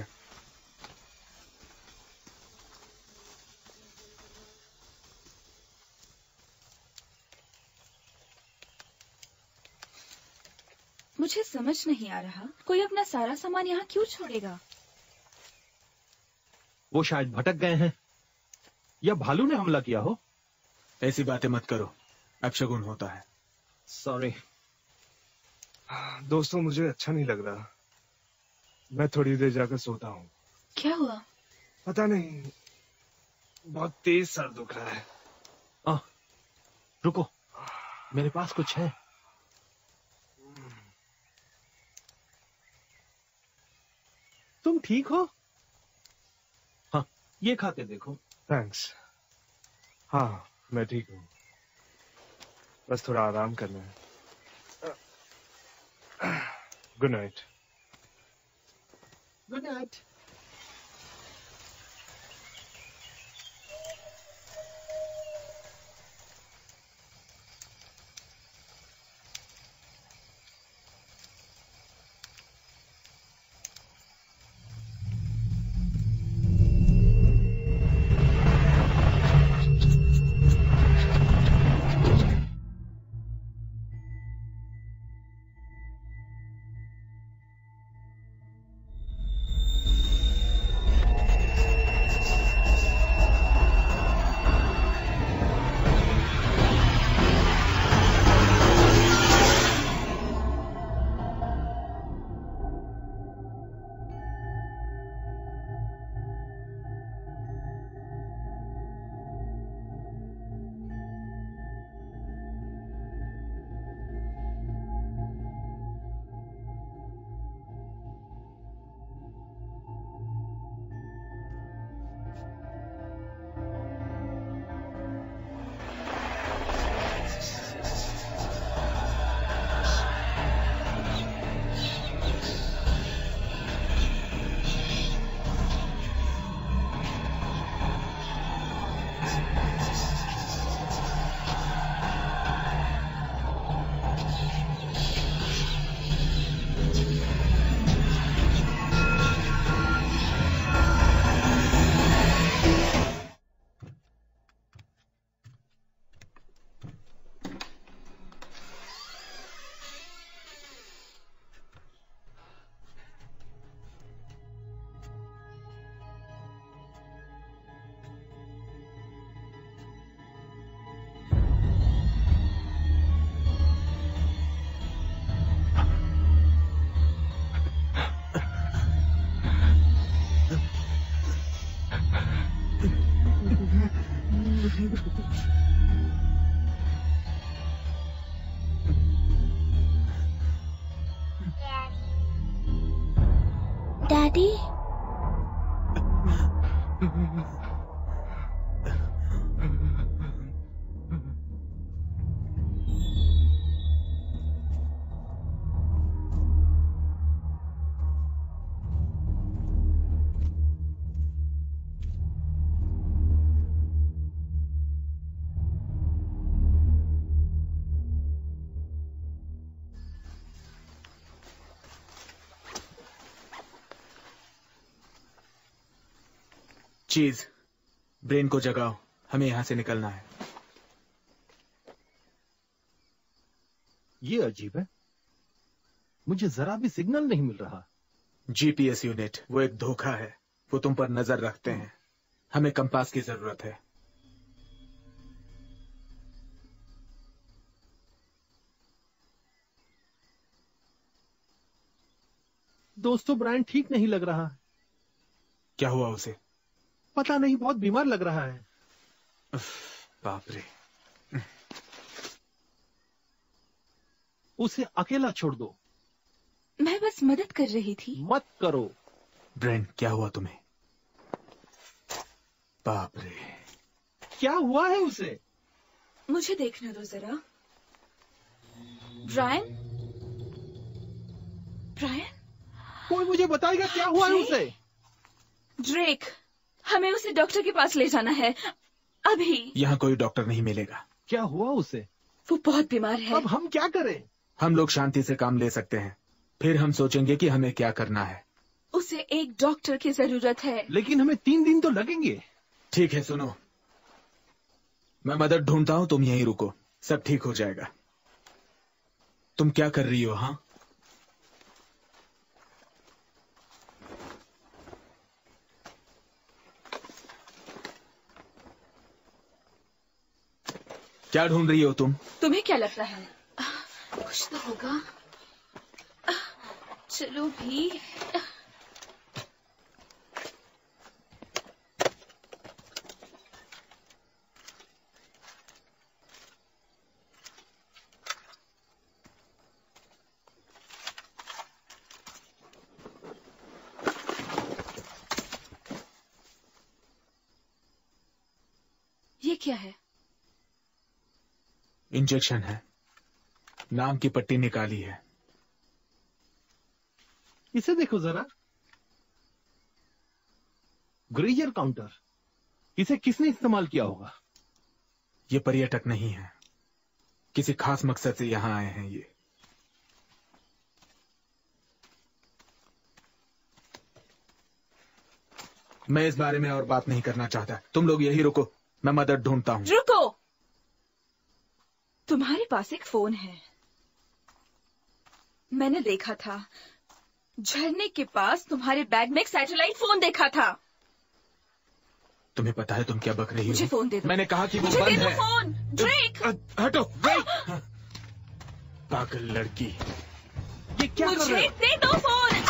मुझे समझ नहीं आ रहा, कोई अपना सारा सामान यहाँ क्यों छोड़ेगा? वो शायद भटक गए हैं या भालू ने हमला किया हो। ऐसी बातें मत करो, अपशगुन होता है। सॉरी। दोस्तों मुझे अच्छा नहीं लग रहा, मैं थोड़ी देर जाकर सोता हूँ। क्या हुआ? पता नहीं, बहुत तेज सर दुख रहा है। रुको, मेरे पास कुछ है। तुम ठीक हो? हाँ, ये खाते देखो। थैंक्स। हाँ मैं ठीक हूँ, बस थोड़ा आराम करना है। Good night. Good night. Daddy, cheese, brain को जगाओ, हमें यहां से निकलना है। ये अजीब है, मुझे जरा भी सिग्नल नहीं मिल रहा। जीपीएस यूनिट, वो एक धोखा है। वो तुम पर नजर रखते हैं। हमें कंपास की जरूरत है। दोस्तों, ब्रायन ठीक नहीं लग रहा। क्या हुआ उसे? पता नहीं, बहुत बीमार लग रहा है। बाप रे। उसे अकेला छोड़ दो। मैं बस मदद कर रही थी। मत करो। ब्रेन, क्या हुआ तुम्हें? बाप रे, क्या हुआ है उसे? मुझे देखने दो जरा। ब्रायन, ब्रायन, कोई मुझे बताएगा क्या हुआ है उसे? ड्रेक, हमें उसे डॉक्टर के पास ले जाना है अभी। यहाँ कोई डॉक्टर नहीं मिलेगा। क्या हुआ उसे? वो बहुत बीमार है। अब हम क्या करें? हम लोग शांति से काम ले सकते हैं, फिर हम सोचेंगे कि हमें क्या करना है। उसे एक डॉक्टर की जरूरत है। लेकिन हमें 3 दिन तो लगेंगे। ठीक है, सुनो, मैं मदद ढूंढता हूँ, तुम यहीं रुको, सब ठीक हो जाएगा। तुम क्या कर रही हो? हाँ, क्या ढूंढ रही हो तुम? तुम्हें क्या लगता है? कुछ तो होगा। चलो भी। ये क्या है? इंजेक्शन है। नाम की पट्टी निकाली है। इसे देखो जरा। Grazer counter. इसे किसने इस्तेमाल किया होगा? ये पर्यटक नहीं है, किसी खास मकसद से यहां आए हैं ये। मैं इस बारे में और बात नहीं करना चाहता। तुम लोग यही रुको, मैं मदद ढूंढता हूं। रुको। तुम्हारे पास एक फोन है। मैंने देखा था, झरने के पास तुम्हारे बैग में एक सैटेलाइट फोन देखा था। तुम्हें पता है तुम क्या बक रही हो? मुझे फोन दे दो। मैंने कहा कि वो मुझे बंद दे दो है। फोन। ड्रेक। हटो ड्रेक। पागल लड़की। ये क्या कर रहे मुझे हो? दे दो फोन।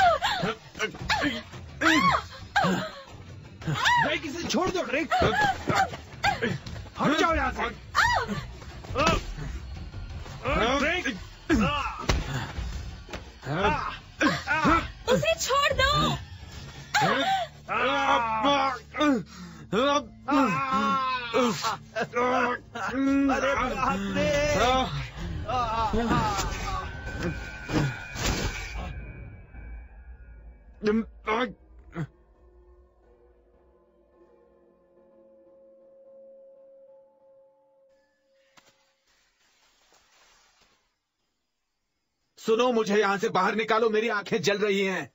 ड्रेक, इसे छोड़ दो ड्रेक। हट जाओ यहाँ से। ड्रेक, उसे छोड़ दो। अरे बाप रे। सुनो, मुझे यहां से बाहर निकालो, मेरी आंखें जल रही हैं।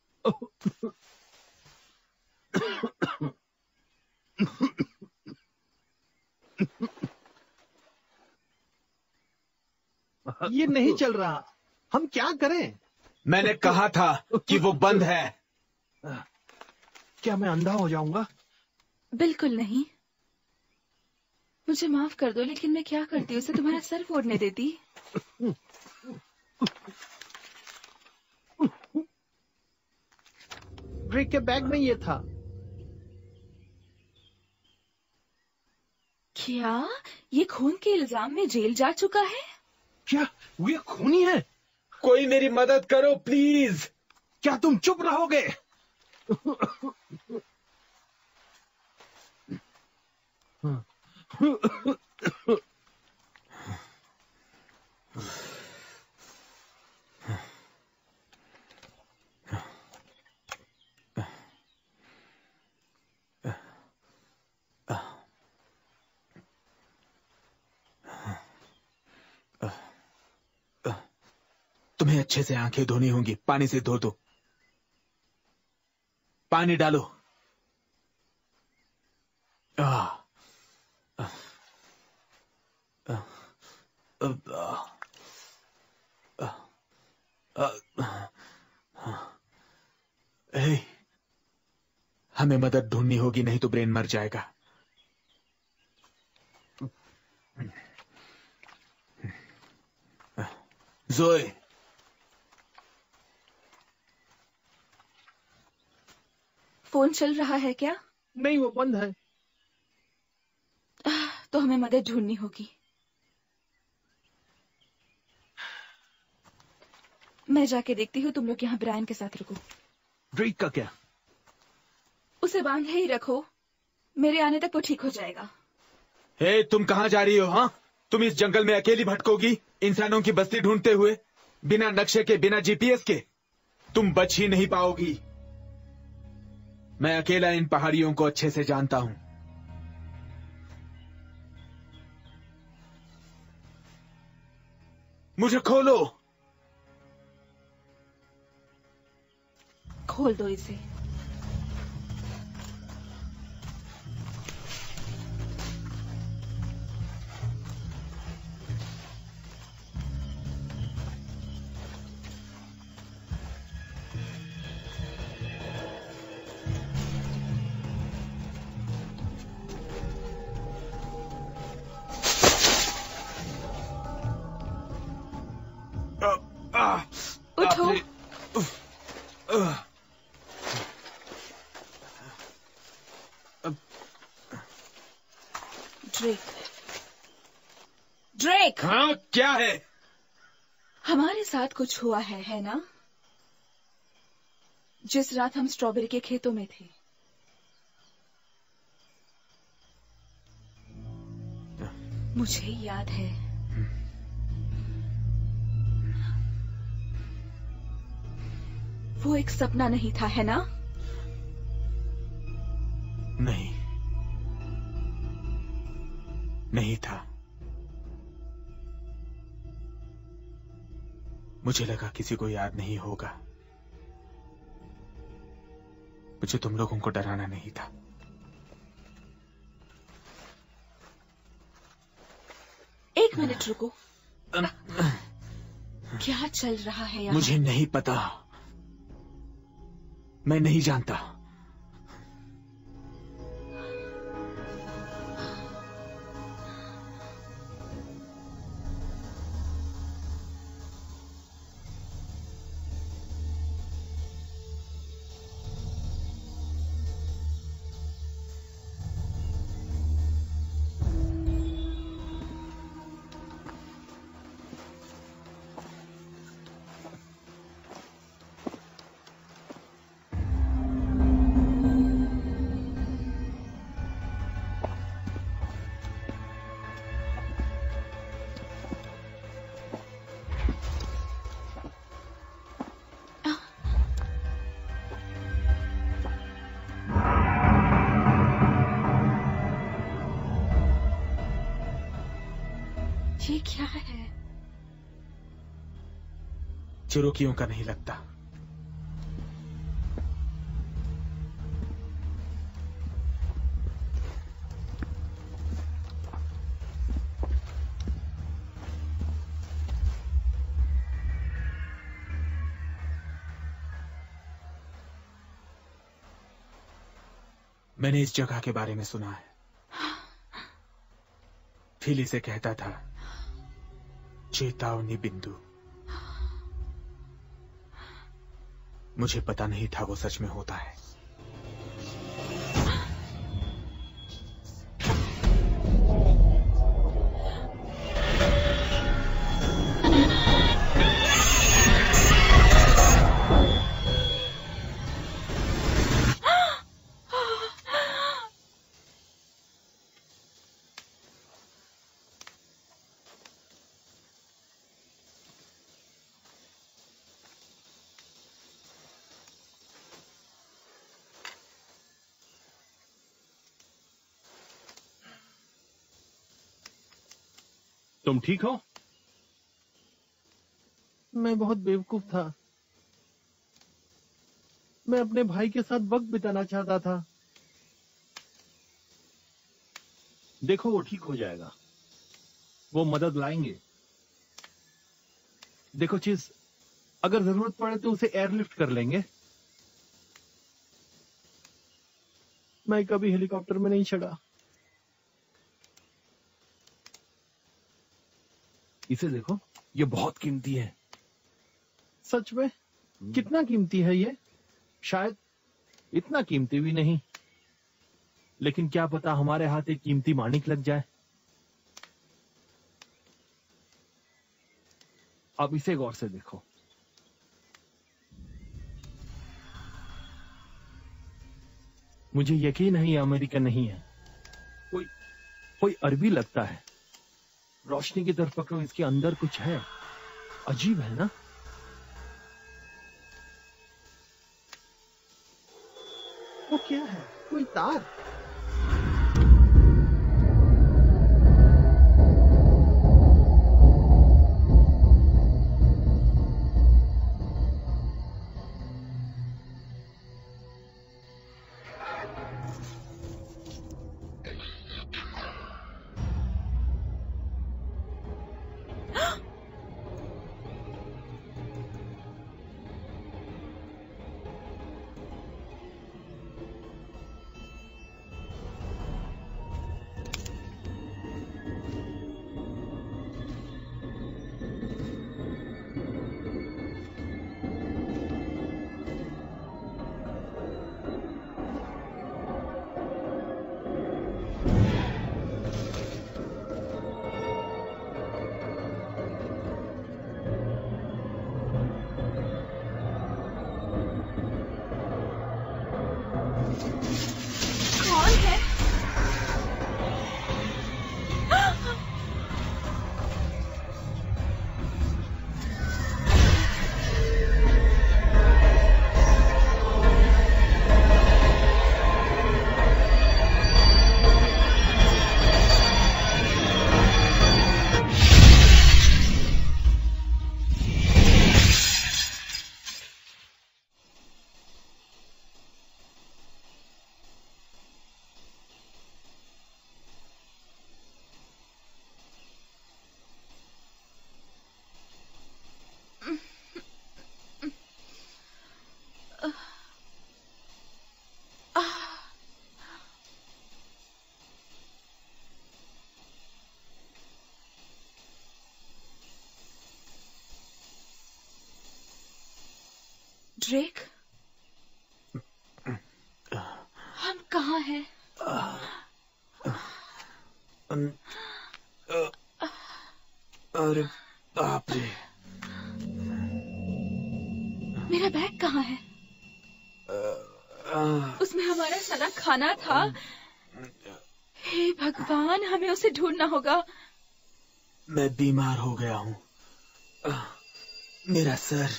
ये नहीं चल रहा, हम क्या करें? मैंने कहा था कि वो बंद है। क्या मैं अंधा हो जाऊंगा? बिल्कुल नहीं। मुझे माफ कर दो, लेकिन मैं क्या करती, उसे तुम्हारा सर फोड़ने देती। ड्रेक के बैग में ये था। क्या ये खून के इल्जाम में जेल जा चुका है? क्या वो ये खूनी है? कोई मेरी मदद करो प्लीज। क्या तुम चुप रहोगे? तुम्हें अच्छे से आंखें धोनी होंगी, पानी से धो दो। पानी डालो। हमें मदद ढूंढनी होगी, नहीं तो ब्रेन मर जाएगा। जोए, फोन चल रहा है क्या? नहीं, वो बंद है। तो हमें मदद ढूंढनी होगी। मैं जाके देखती हूँ, तुम लोग यहाँ ब्रायन के साथ रुको। ड्रेक का क्या? उसे बांधे ही रखो, मेरे आने तक वो ठीक हो जाएगा। हे, तुम कहाँ जा रही हो? हाँ, तुम इस जंगल में अकेली भटकोगी, इंसानों की बस्ती ढूंढते हुए, बिना नक्शे के, बिना जीपीएस के? तुम बच ही नहीं पाओगी। मैं अकेला इन पहाड़ियों को अच्छे से जानता हूं। मुझे खोलो। खोल दो इसे। उठो। ड्रेक, ड्रेक, हाँ क्या है? हमारे साथ कुछ हुआ है ना? जिस रात हम स्ट्रॉबेरी के खेतों में थे। मुझे याद है। वो एक सपना नहीं था, है ना? नहीं, नहीं था। मुझे लगा किसी को याद नहीं होगा। मुझे तुम लोगों को डराना नहीं था। एक मिनट रुको। क्या चल रहा है यहाँ? मुझे नहीं पता, मैं नहीं जानता। ये क्या है? चिरोकियों का नहीं लगता। मैंने इस जगह के बारे में सुना है। फिल इसे कहता था चेतावनी बिंदु। मुझे पता नहीं था वो सच में होता है। तुम ठीक हो? मैं बहुत बेवकूफ था। मैं अपने भाई के साथ वक्त बिताना चाहता था। देखो वो ठीक हो जाएगा, वो मदद लाएंगे। देखो चीज, अगर जरूरत पड़े तो उसे एयरलिफ्ट कर लेंगे। मैं कभी हेलीकॉप्टर में नहीं चढ़ा। इसे देखो, ये बहुत कीमती है। सच में? कितना कीमती है ये? शायद इतना कीमती भी नहीं, लेकिन क्या पता हमारे हाथ एक कीमती माणिक लग जाए। अब इसे गौर से देखो। मुझे यकीन है ये अमेरिकन नहीं है, कोई अरबी लगता है। रोशनी की तरफ पकड़ो, इसके अंदर कुछ है। अजीब है ना? वो क्या है? कोई तार? ड्रेक, हम कहाँ हैं? अरे बाप रे, मेरा बैग कहाँ है? उसमें हमारा सारा खाना था। हे भगवान, हमें उसे ढूंढना होगा। मैं बीमार हो गया हूँ। मेरा सर।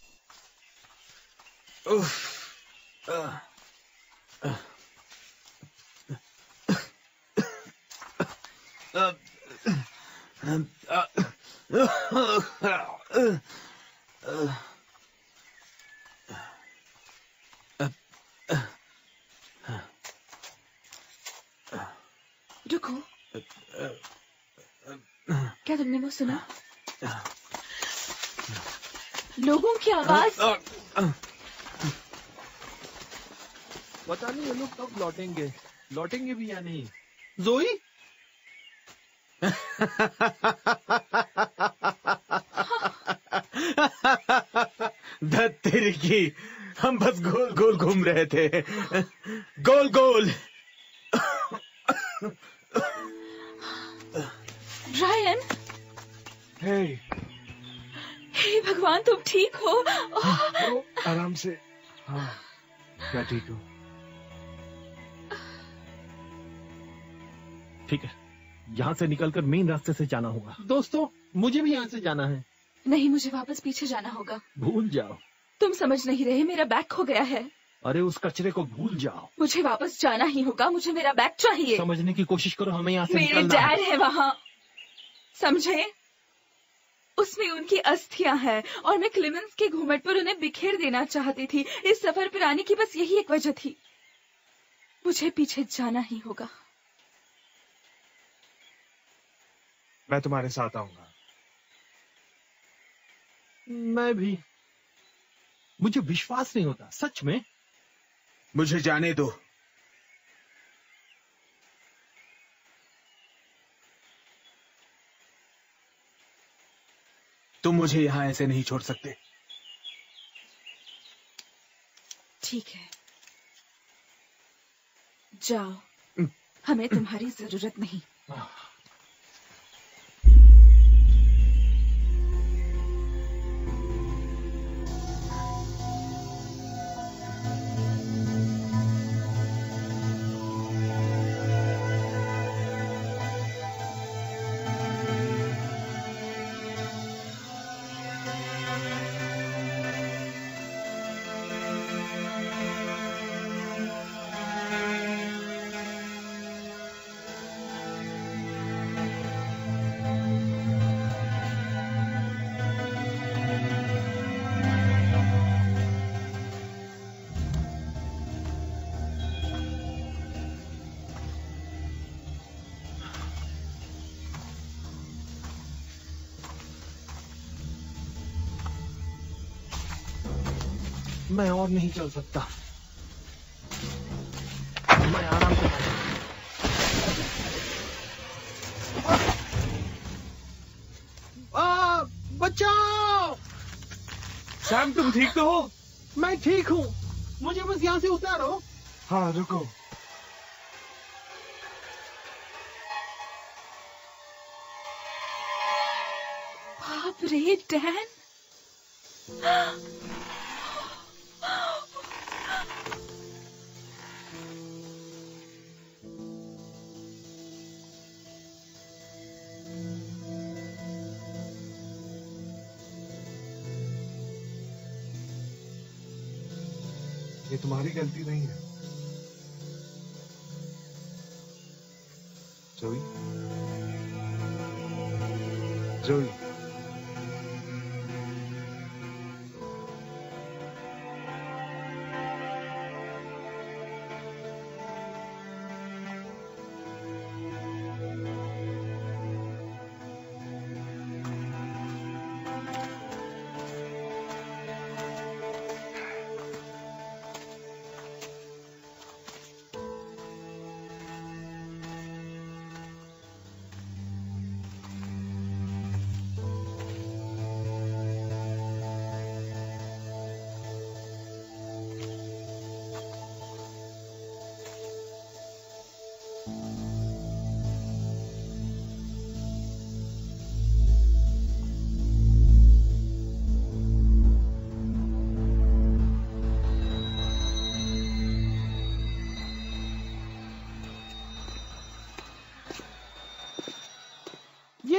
उफ। रुको, क्या तुमने वो सुना? लोगों की आवाज। पता नहीं ये लोग कब लौटेंगे, लौटेंगे भी या नहीं। जोई, धत्तेरी की, हम बस गोल गोल घूम रहे थे, गोल गोल। रायन, हे, हे भगवान, तुम ठीक हो? आराम से। हाँ, मैं ठीक हूँ। ठीक है, यहाँ से निकलकर मेन रास्ते से जाना होगा। दोस्तों, मुझे भी यहाँ से जाना है। नहीं, मुझे वापस पीछे जाना होगा। भूल जाओ। तुम समझ नहीं रहे, मेरा बैग खो गया है। अरे उस कचरे को भूल जाओ। मुझे वापस जाना ही होगा, मुझे मेरा बैग चाहिए। समझने की कोशिश करो, हमें यहाँ से मेरे निकलना है। डैड है वहाँ, समझे? उसमें उनकी अस्थियां हैं और मैं क्लेमेंस के घूमट पर उन्हें बिखेर देना चाहती थी। इस सफर पर आने की बस यही एक वजह थी। मुझे पीछे जाना ही होगा। मैं तुम्हारे साथ आऊंगा। मैं भी। मुझे विश्वास नहीं होता, सच में। मुझे जाने दो। तुम मुझे यहां ऐसे नहीं छोड़ सकते। ठीक है, जाओ, हमें तुम्हारी जरूरत नहीं। मैं और नहीं चल सकता। मैं आराम से बचाओ। सैम, तुम ठीक तो हो? मैं ठीक हूँ, मुझे बस यहाँ से उतारो। हाँ, रुको। बाप रे, डैन। ये तुम्हारी गलती नहीं है। जोई, जोई,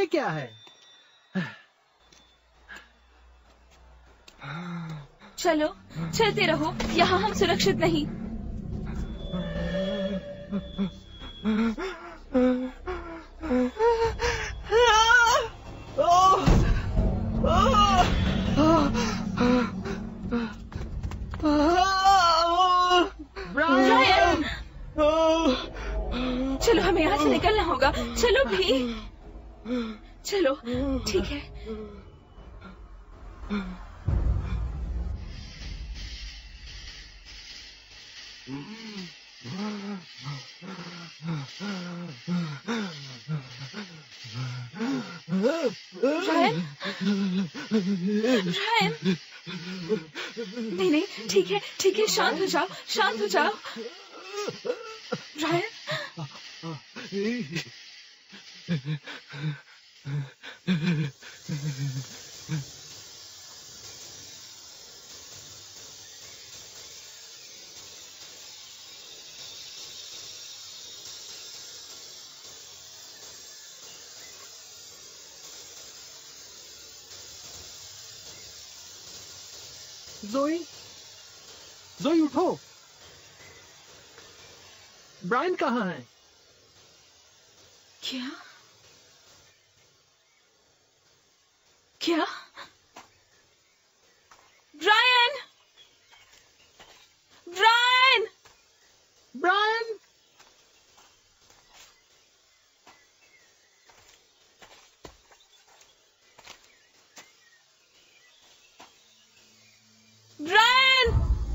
क्या है? चलो, चलते रहो, यहाँ हम सुरक्षित नहीं। ब्रायन! चलो, हमें यहाँ से निकलना होगा। चलो भी, चलो, ठीक है। ब्रायन, ब्रायन, नहीं, ठीक है, शांत हो जाओ, शांत हो जाओ। ब्रायन, जोई, जोई उठो। ब्रायन कहाँ है? क्या? क्या? Brian! Brian! Brian! Brian!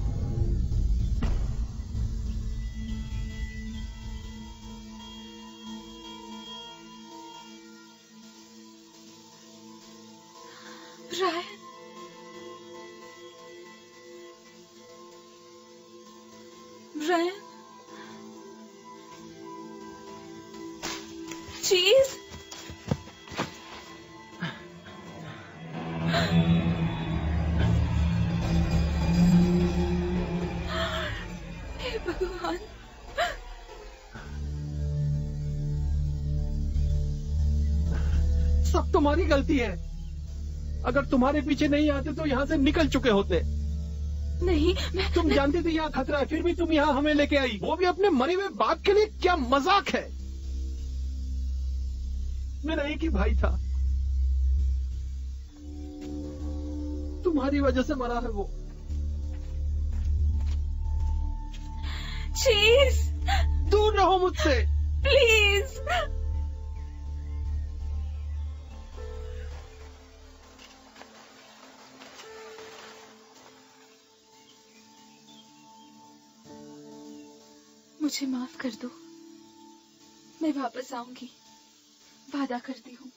Brian! Brian! Cheese! हे भगवान! सब तुम्हारी गलती है। अगर तुम्हारे पीछे नहीं आते तो यहाँ से निकल चुके होते। नहीं, तुम जानती थी यहाँ खतरा है, फिर भी तुम यहाँ हमें लेके आई, वो भी अपने मरे हुए बाप के लिए। क्या मजाक है? मेरा एक ही भाई था, तुम्हारी वजह से मरा है वो। चीज! दूर रहो मुझसे, प्लीज! मुझे माफ कर दो, मैं वापस आऊंगी, वादा करती हूँ।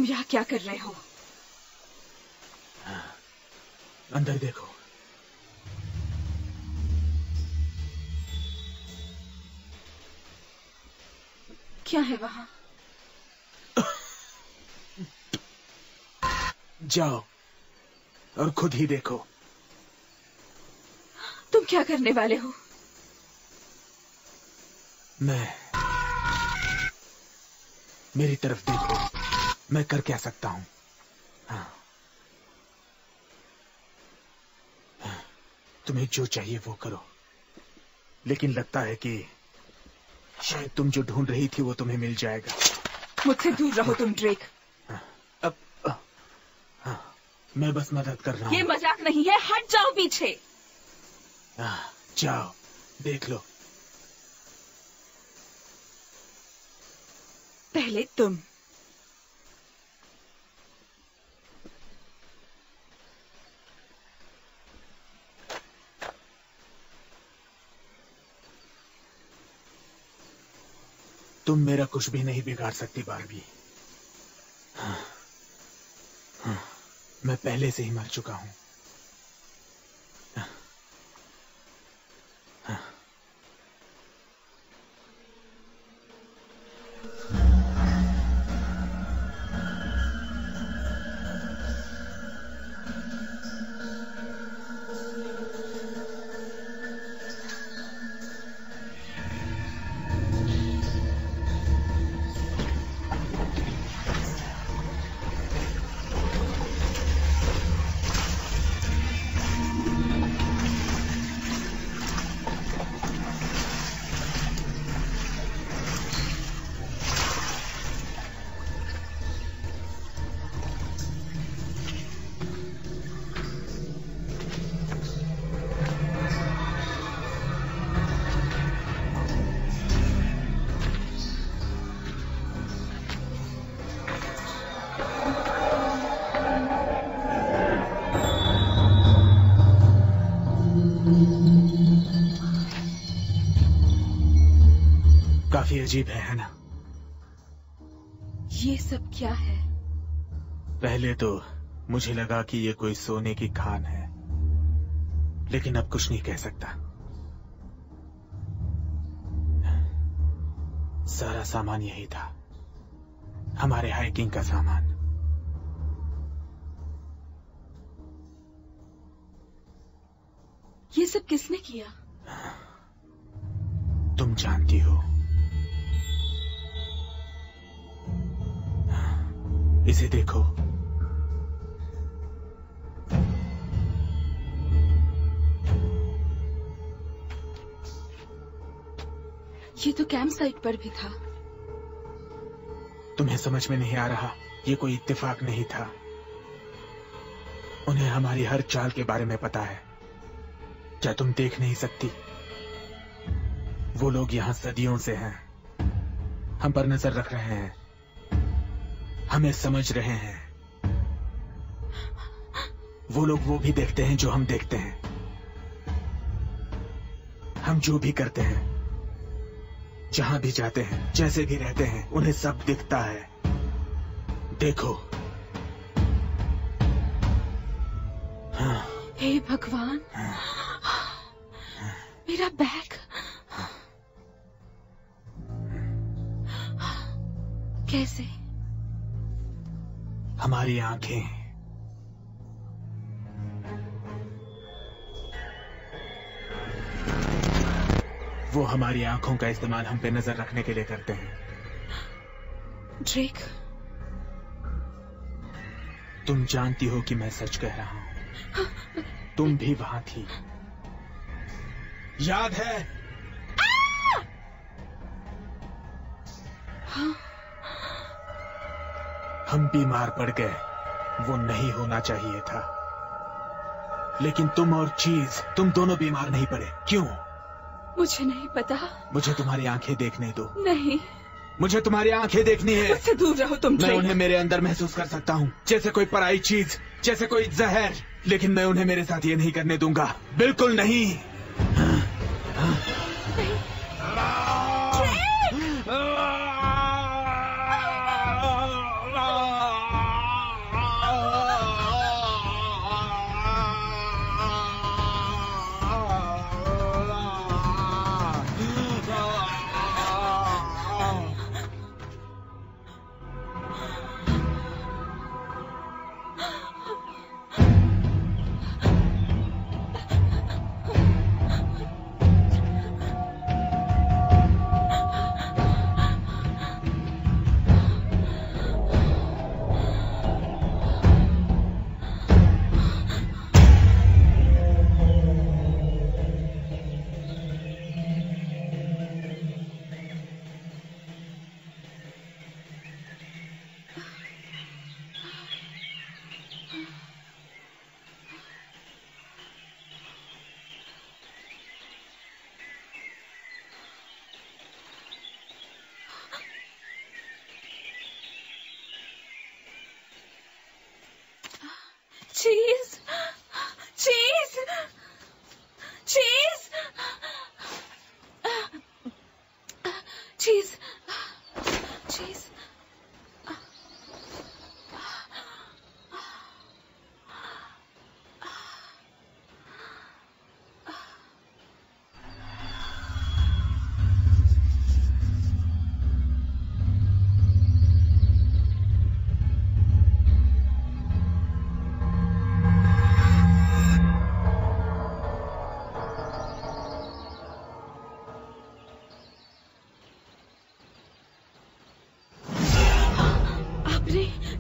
तुम यहाँ क्या कर रहे हो? अंदर देखो। क्या है वहाँ? जाओ और खुद ही देखो। तुम क्या करने वाले हो? मेरी तरफ देखो, मैं कर क्या सकता हूँ। तुम्हें जो चाहिए वो करो, लेकिन लगता है कि शायद तुम जो ढूंढ रही थी वो तुम्हें मिल जाएगा। मुझसे दूर रहो तुम, ड्रेक। मैं बस मदद कर रहा हूँ। ये मजाक नहीं है, हट जाओ पीछे। जाओ, देख लो। पहले तुम। तुम मेरा कुछ भी नहीं बिगाड़ सकती बारबी। मैं पहले से ही मर चुका हूं। काफी अजीब है ना? ये सब क्या है? पहले तो मुझे लगा कि ये कोई सोने की खान है, लेकिन अब कुछ नहीं कह सकता। सारा सामान यही था, हमारे हाइकिंग का सामान। ये सब किसने किया? तुम जानती हो। इसे देखो। ये तो कैंप साइट पर भी था। तुम्हें समझ में नहीं आ रहा? ये कोई इत्तेफाक नहीं था। उन्हें हमारी हर चाल के बारे में पता है। क्या तुम देख नहीं सकती? वो लोग यहाँ सदियों से हैं, हम पर नजर रख रहे हैं, हमें समझ रहे हैं। वो लोग वो भी देखते हैं जो हम देखते हैं। हम जो भी करते हैं, जहां भी जाते हैं, जैसे भी रहते हैं, उन्हें सब दिखता है। देखो। हे भगवान, मेरा बैग। कैसे? हमारी आंखें। वो हमारी आंखों का इस्तेमाल हम पे नजर रखने के लिए करते हैं। ड्रेक, तुम जानती हो कि मैं सच कह रहा हूं। तुम भी वहां थी, याद है? हाँ। हम बीमार पड़ गए, वो नहीं होना चाहिए था। लेकिन तुम और चीज, तुम दोनों बीमार नहीं पड़े। क्यों? मुझे नहीं पता। मुझे तुम्हारी आंखें देखने दो। नहीं, मुझे तुम्हारी आंखें देखनी है। मुझसे दूर रहो तुम। मैं उन्हें मेरे अंदर महसूस कर सकता हूँ, जैसे कोई पराई चीज, जैसे कोई जहर। लेकिन मैं उन्हें मेरे साथ ये नहीं करने दूंगा, बिल्कुल नहीं।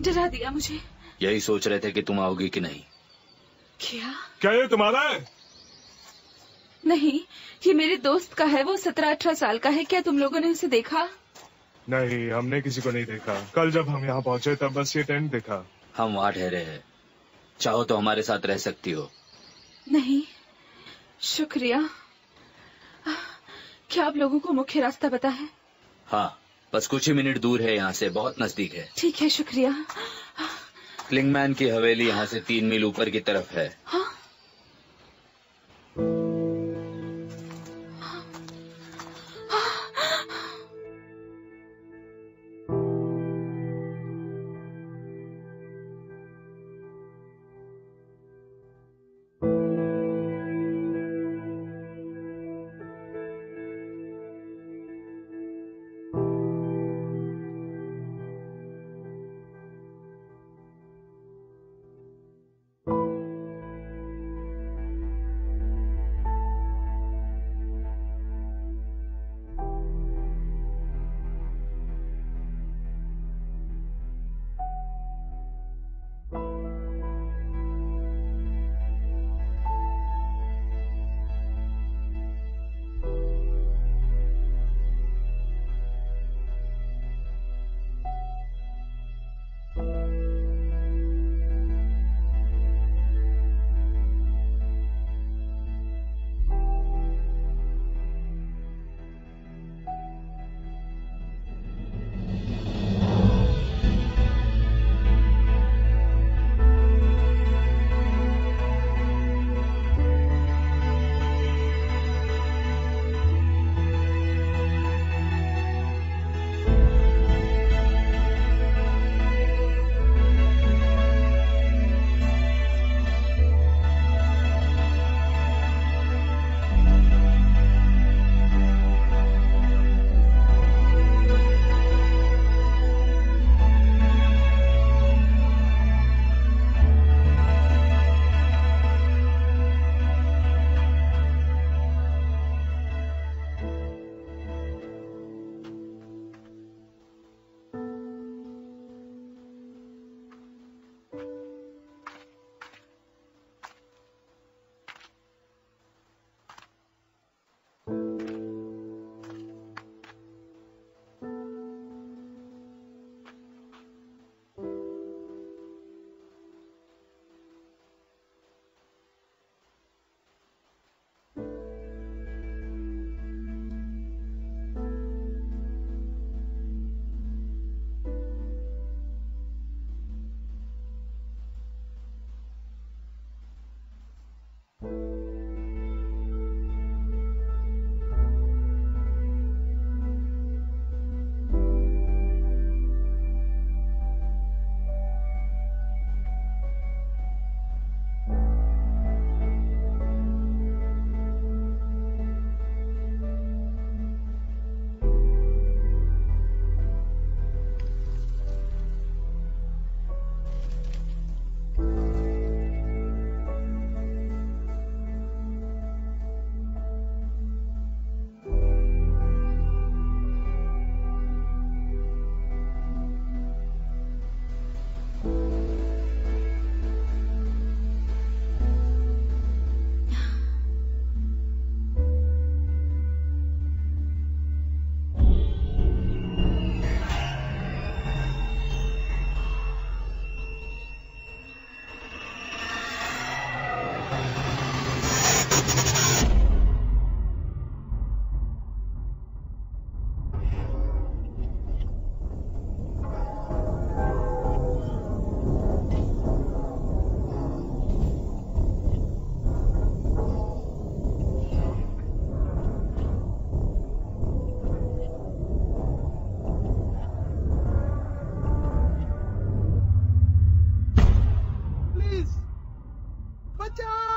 डरा दिया मुझे। यही सोच रहे थे कि तुम आओगी कि नहीं। क्या ये तुम्हारा है? नहीं, ये मेरे दोस्त का है। वो 17-18 साल का है। क्या तुम लोगों ने उसे देखा? नहीं, हमने किसी को नहीं देखा। कल जब हम यहाँ पहुँचे तब बस ये टेंट देखा। हम वहाँ ठहरे हैं, चाहो तो हमारे साथ रह सकती हो। नहीं शुक्रिया। क्या आप लोगों को मुख्य रास्ता पता है? हाँ, बस कुछ ही मिनट दूर है यहाँ से, बहुत नजदीक है। ठीक है, शुक्रिया। क्लिंगमैन की हवेली यहाँ से 3 मील ऊपर की तरफ है। हाँ? बचाओ।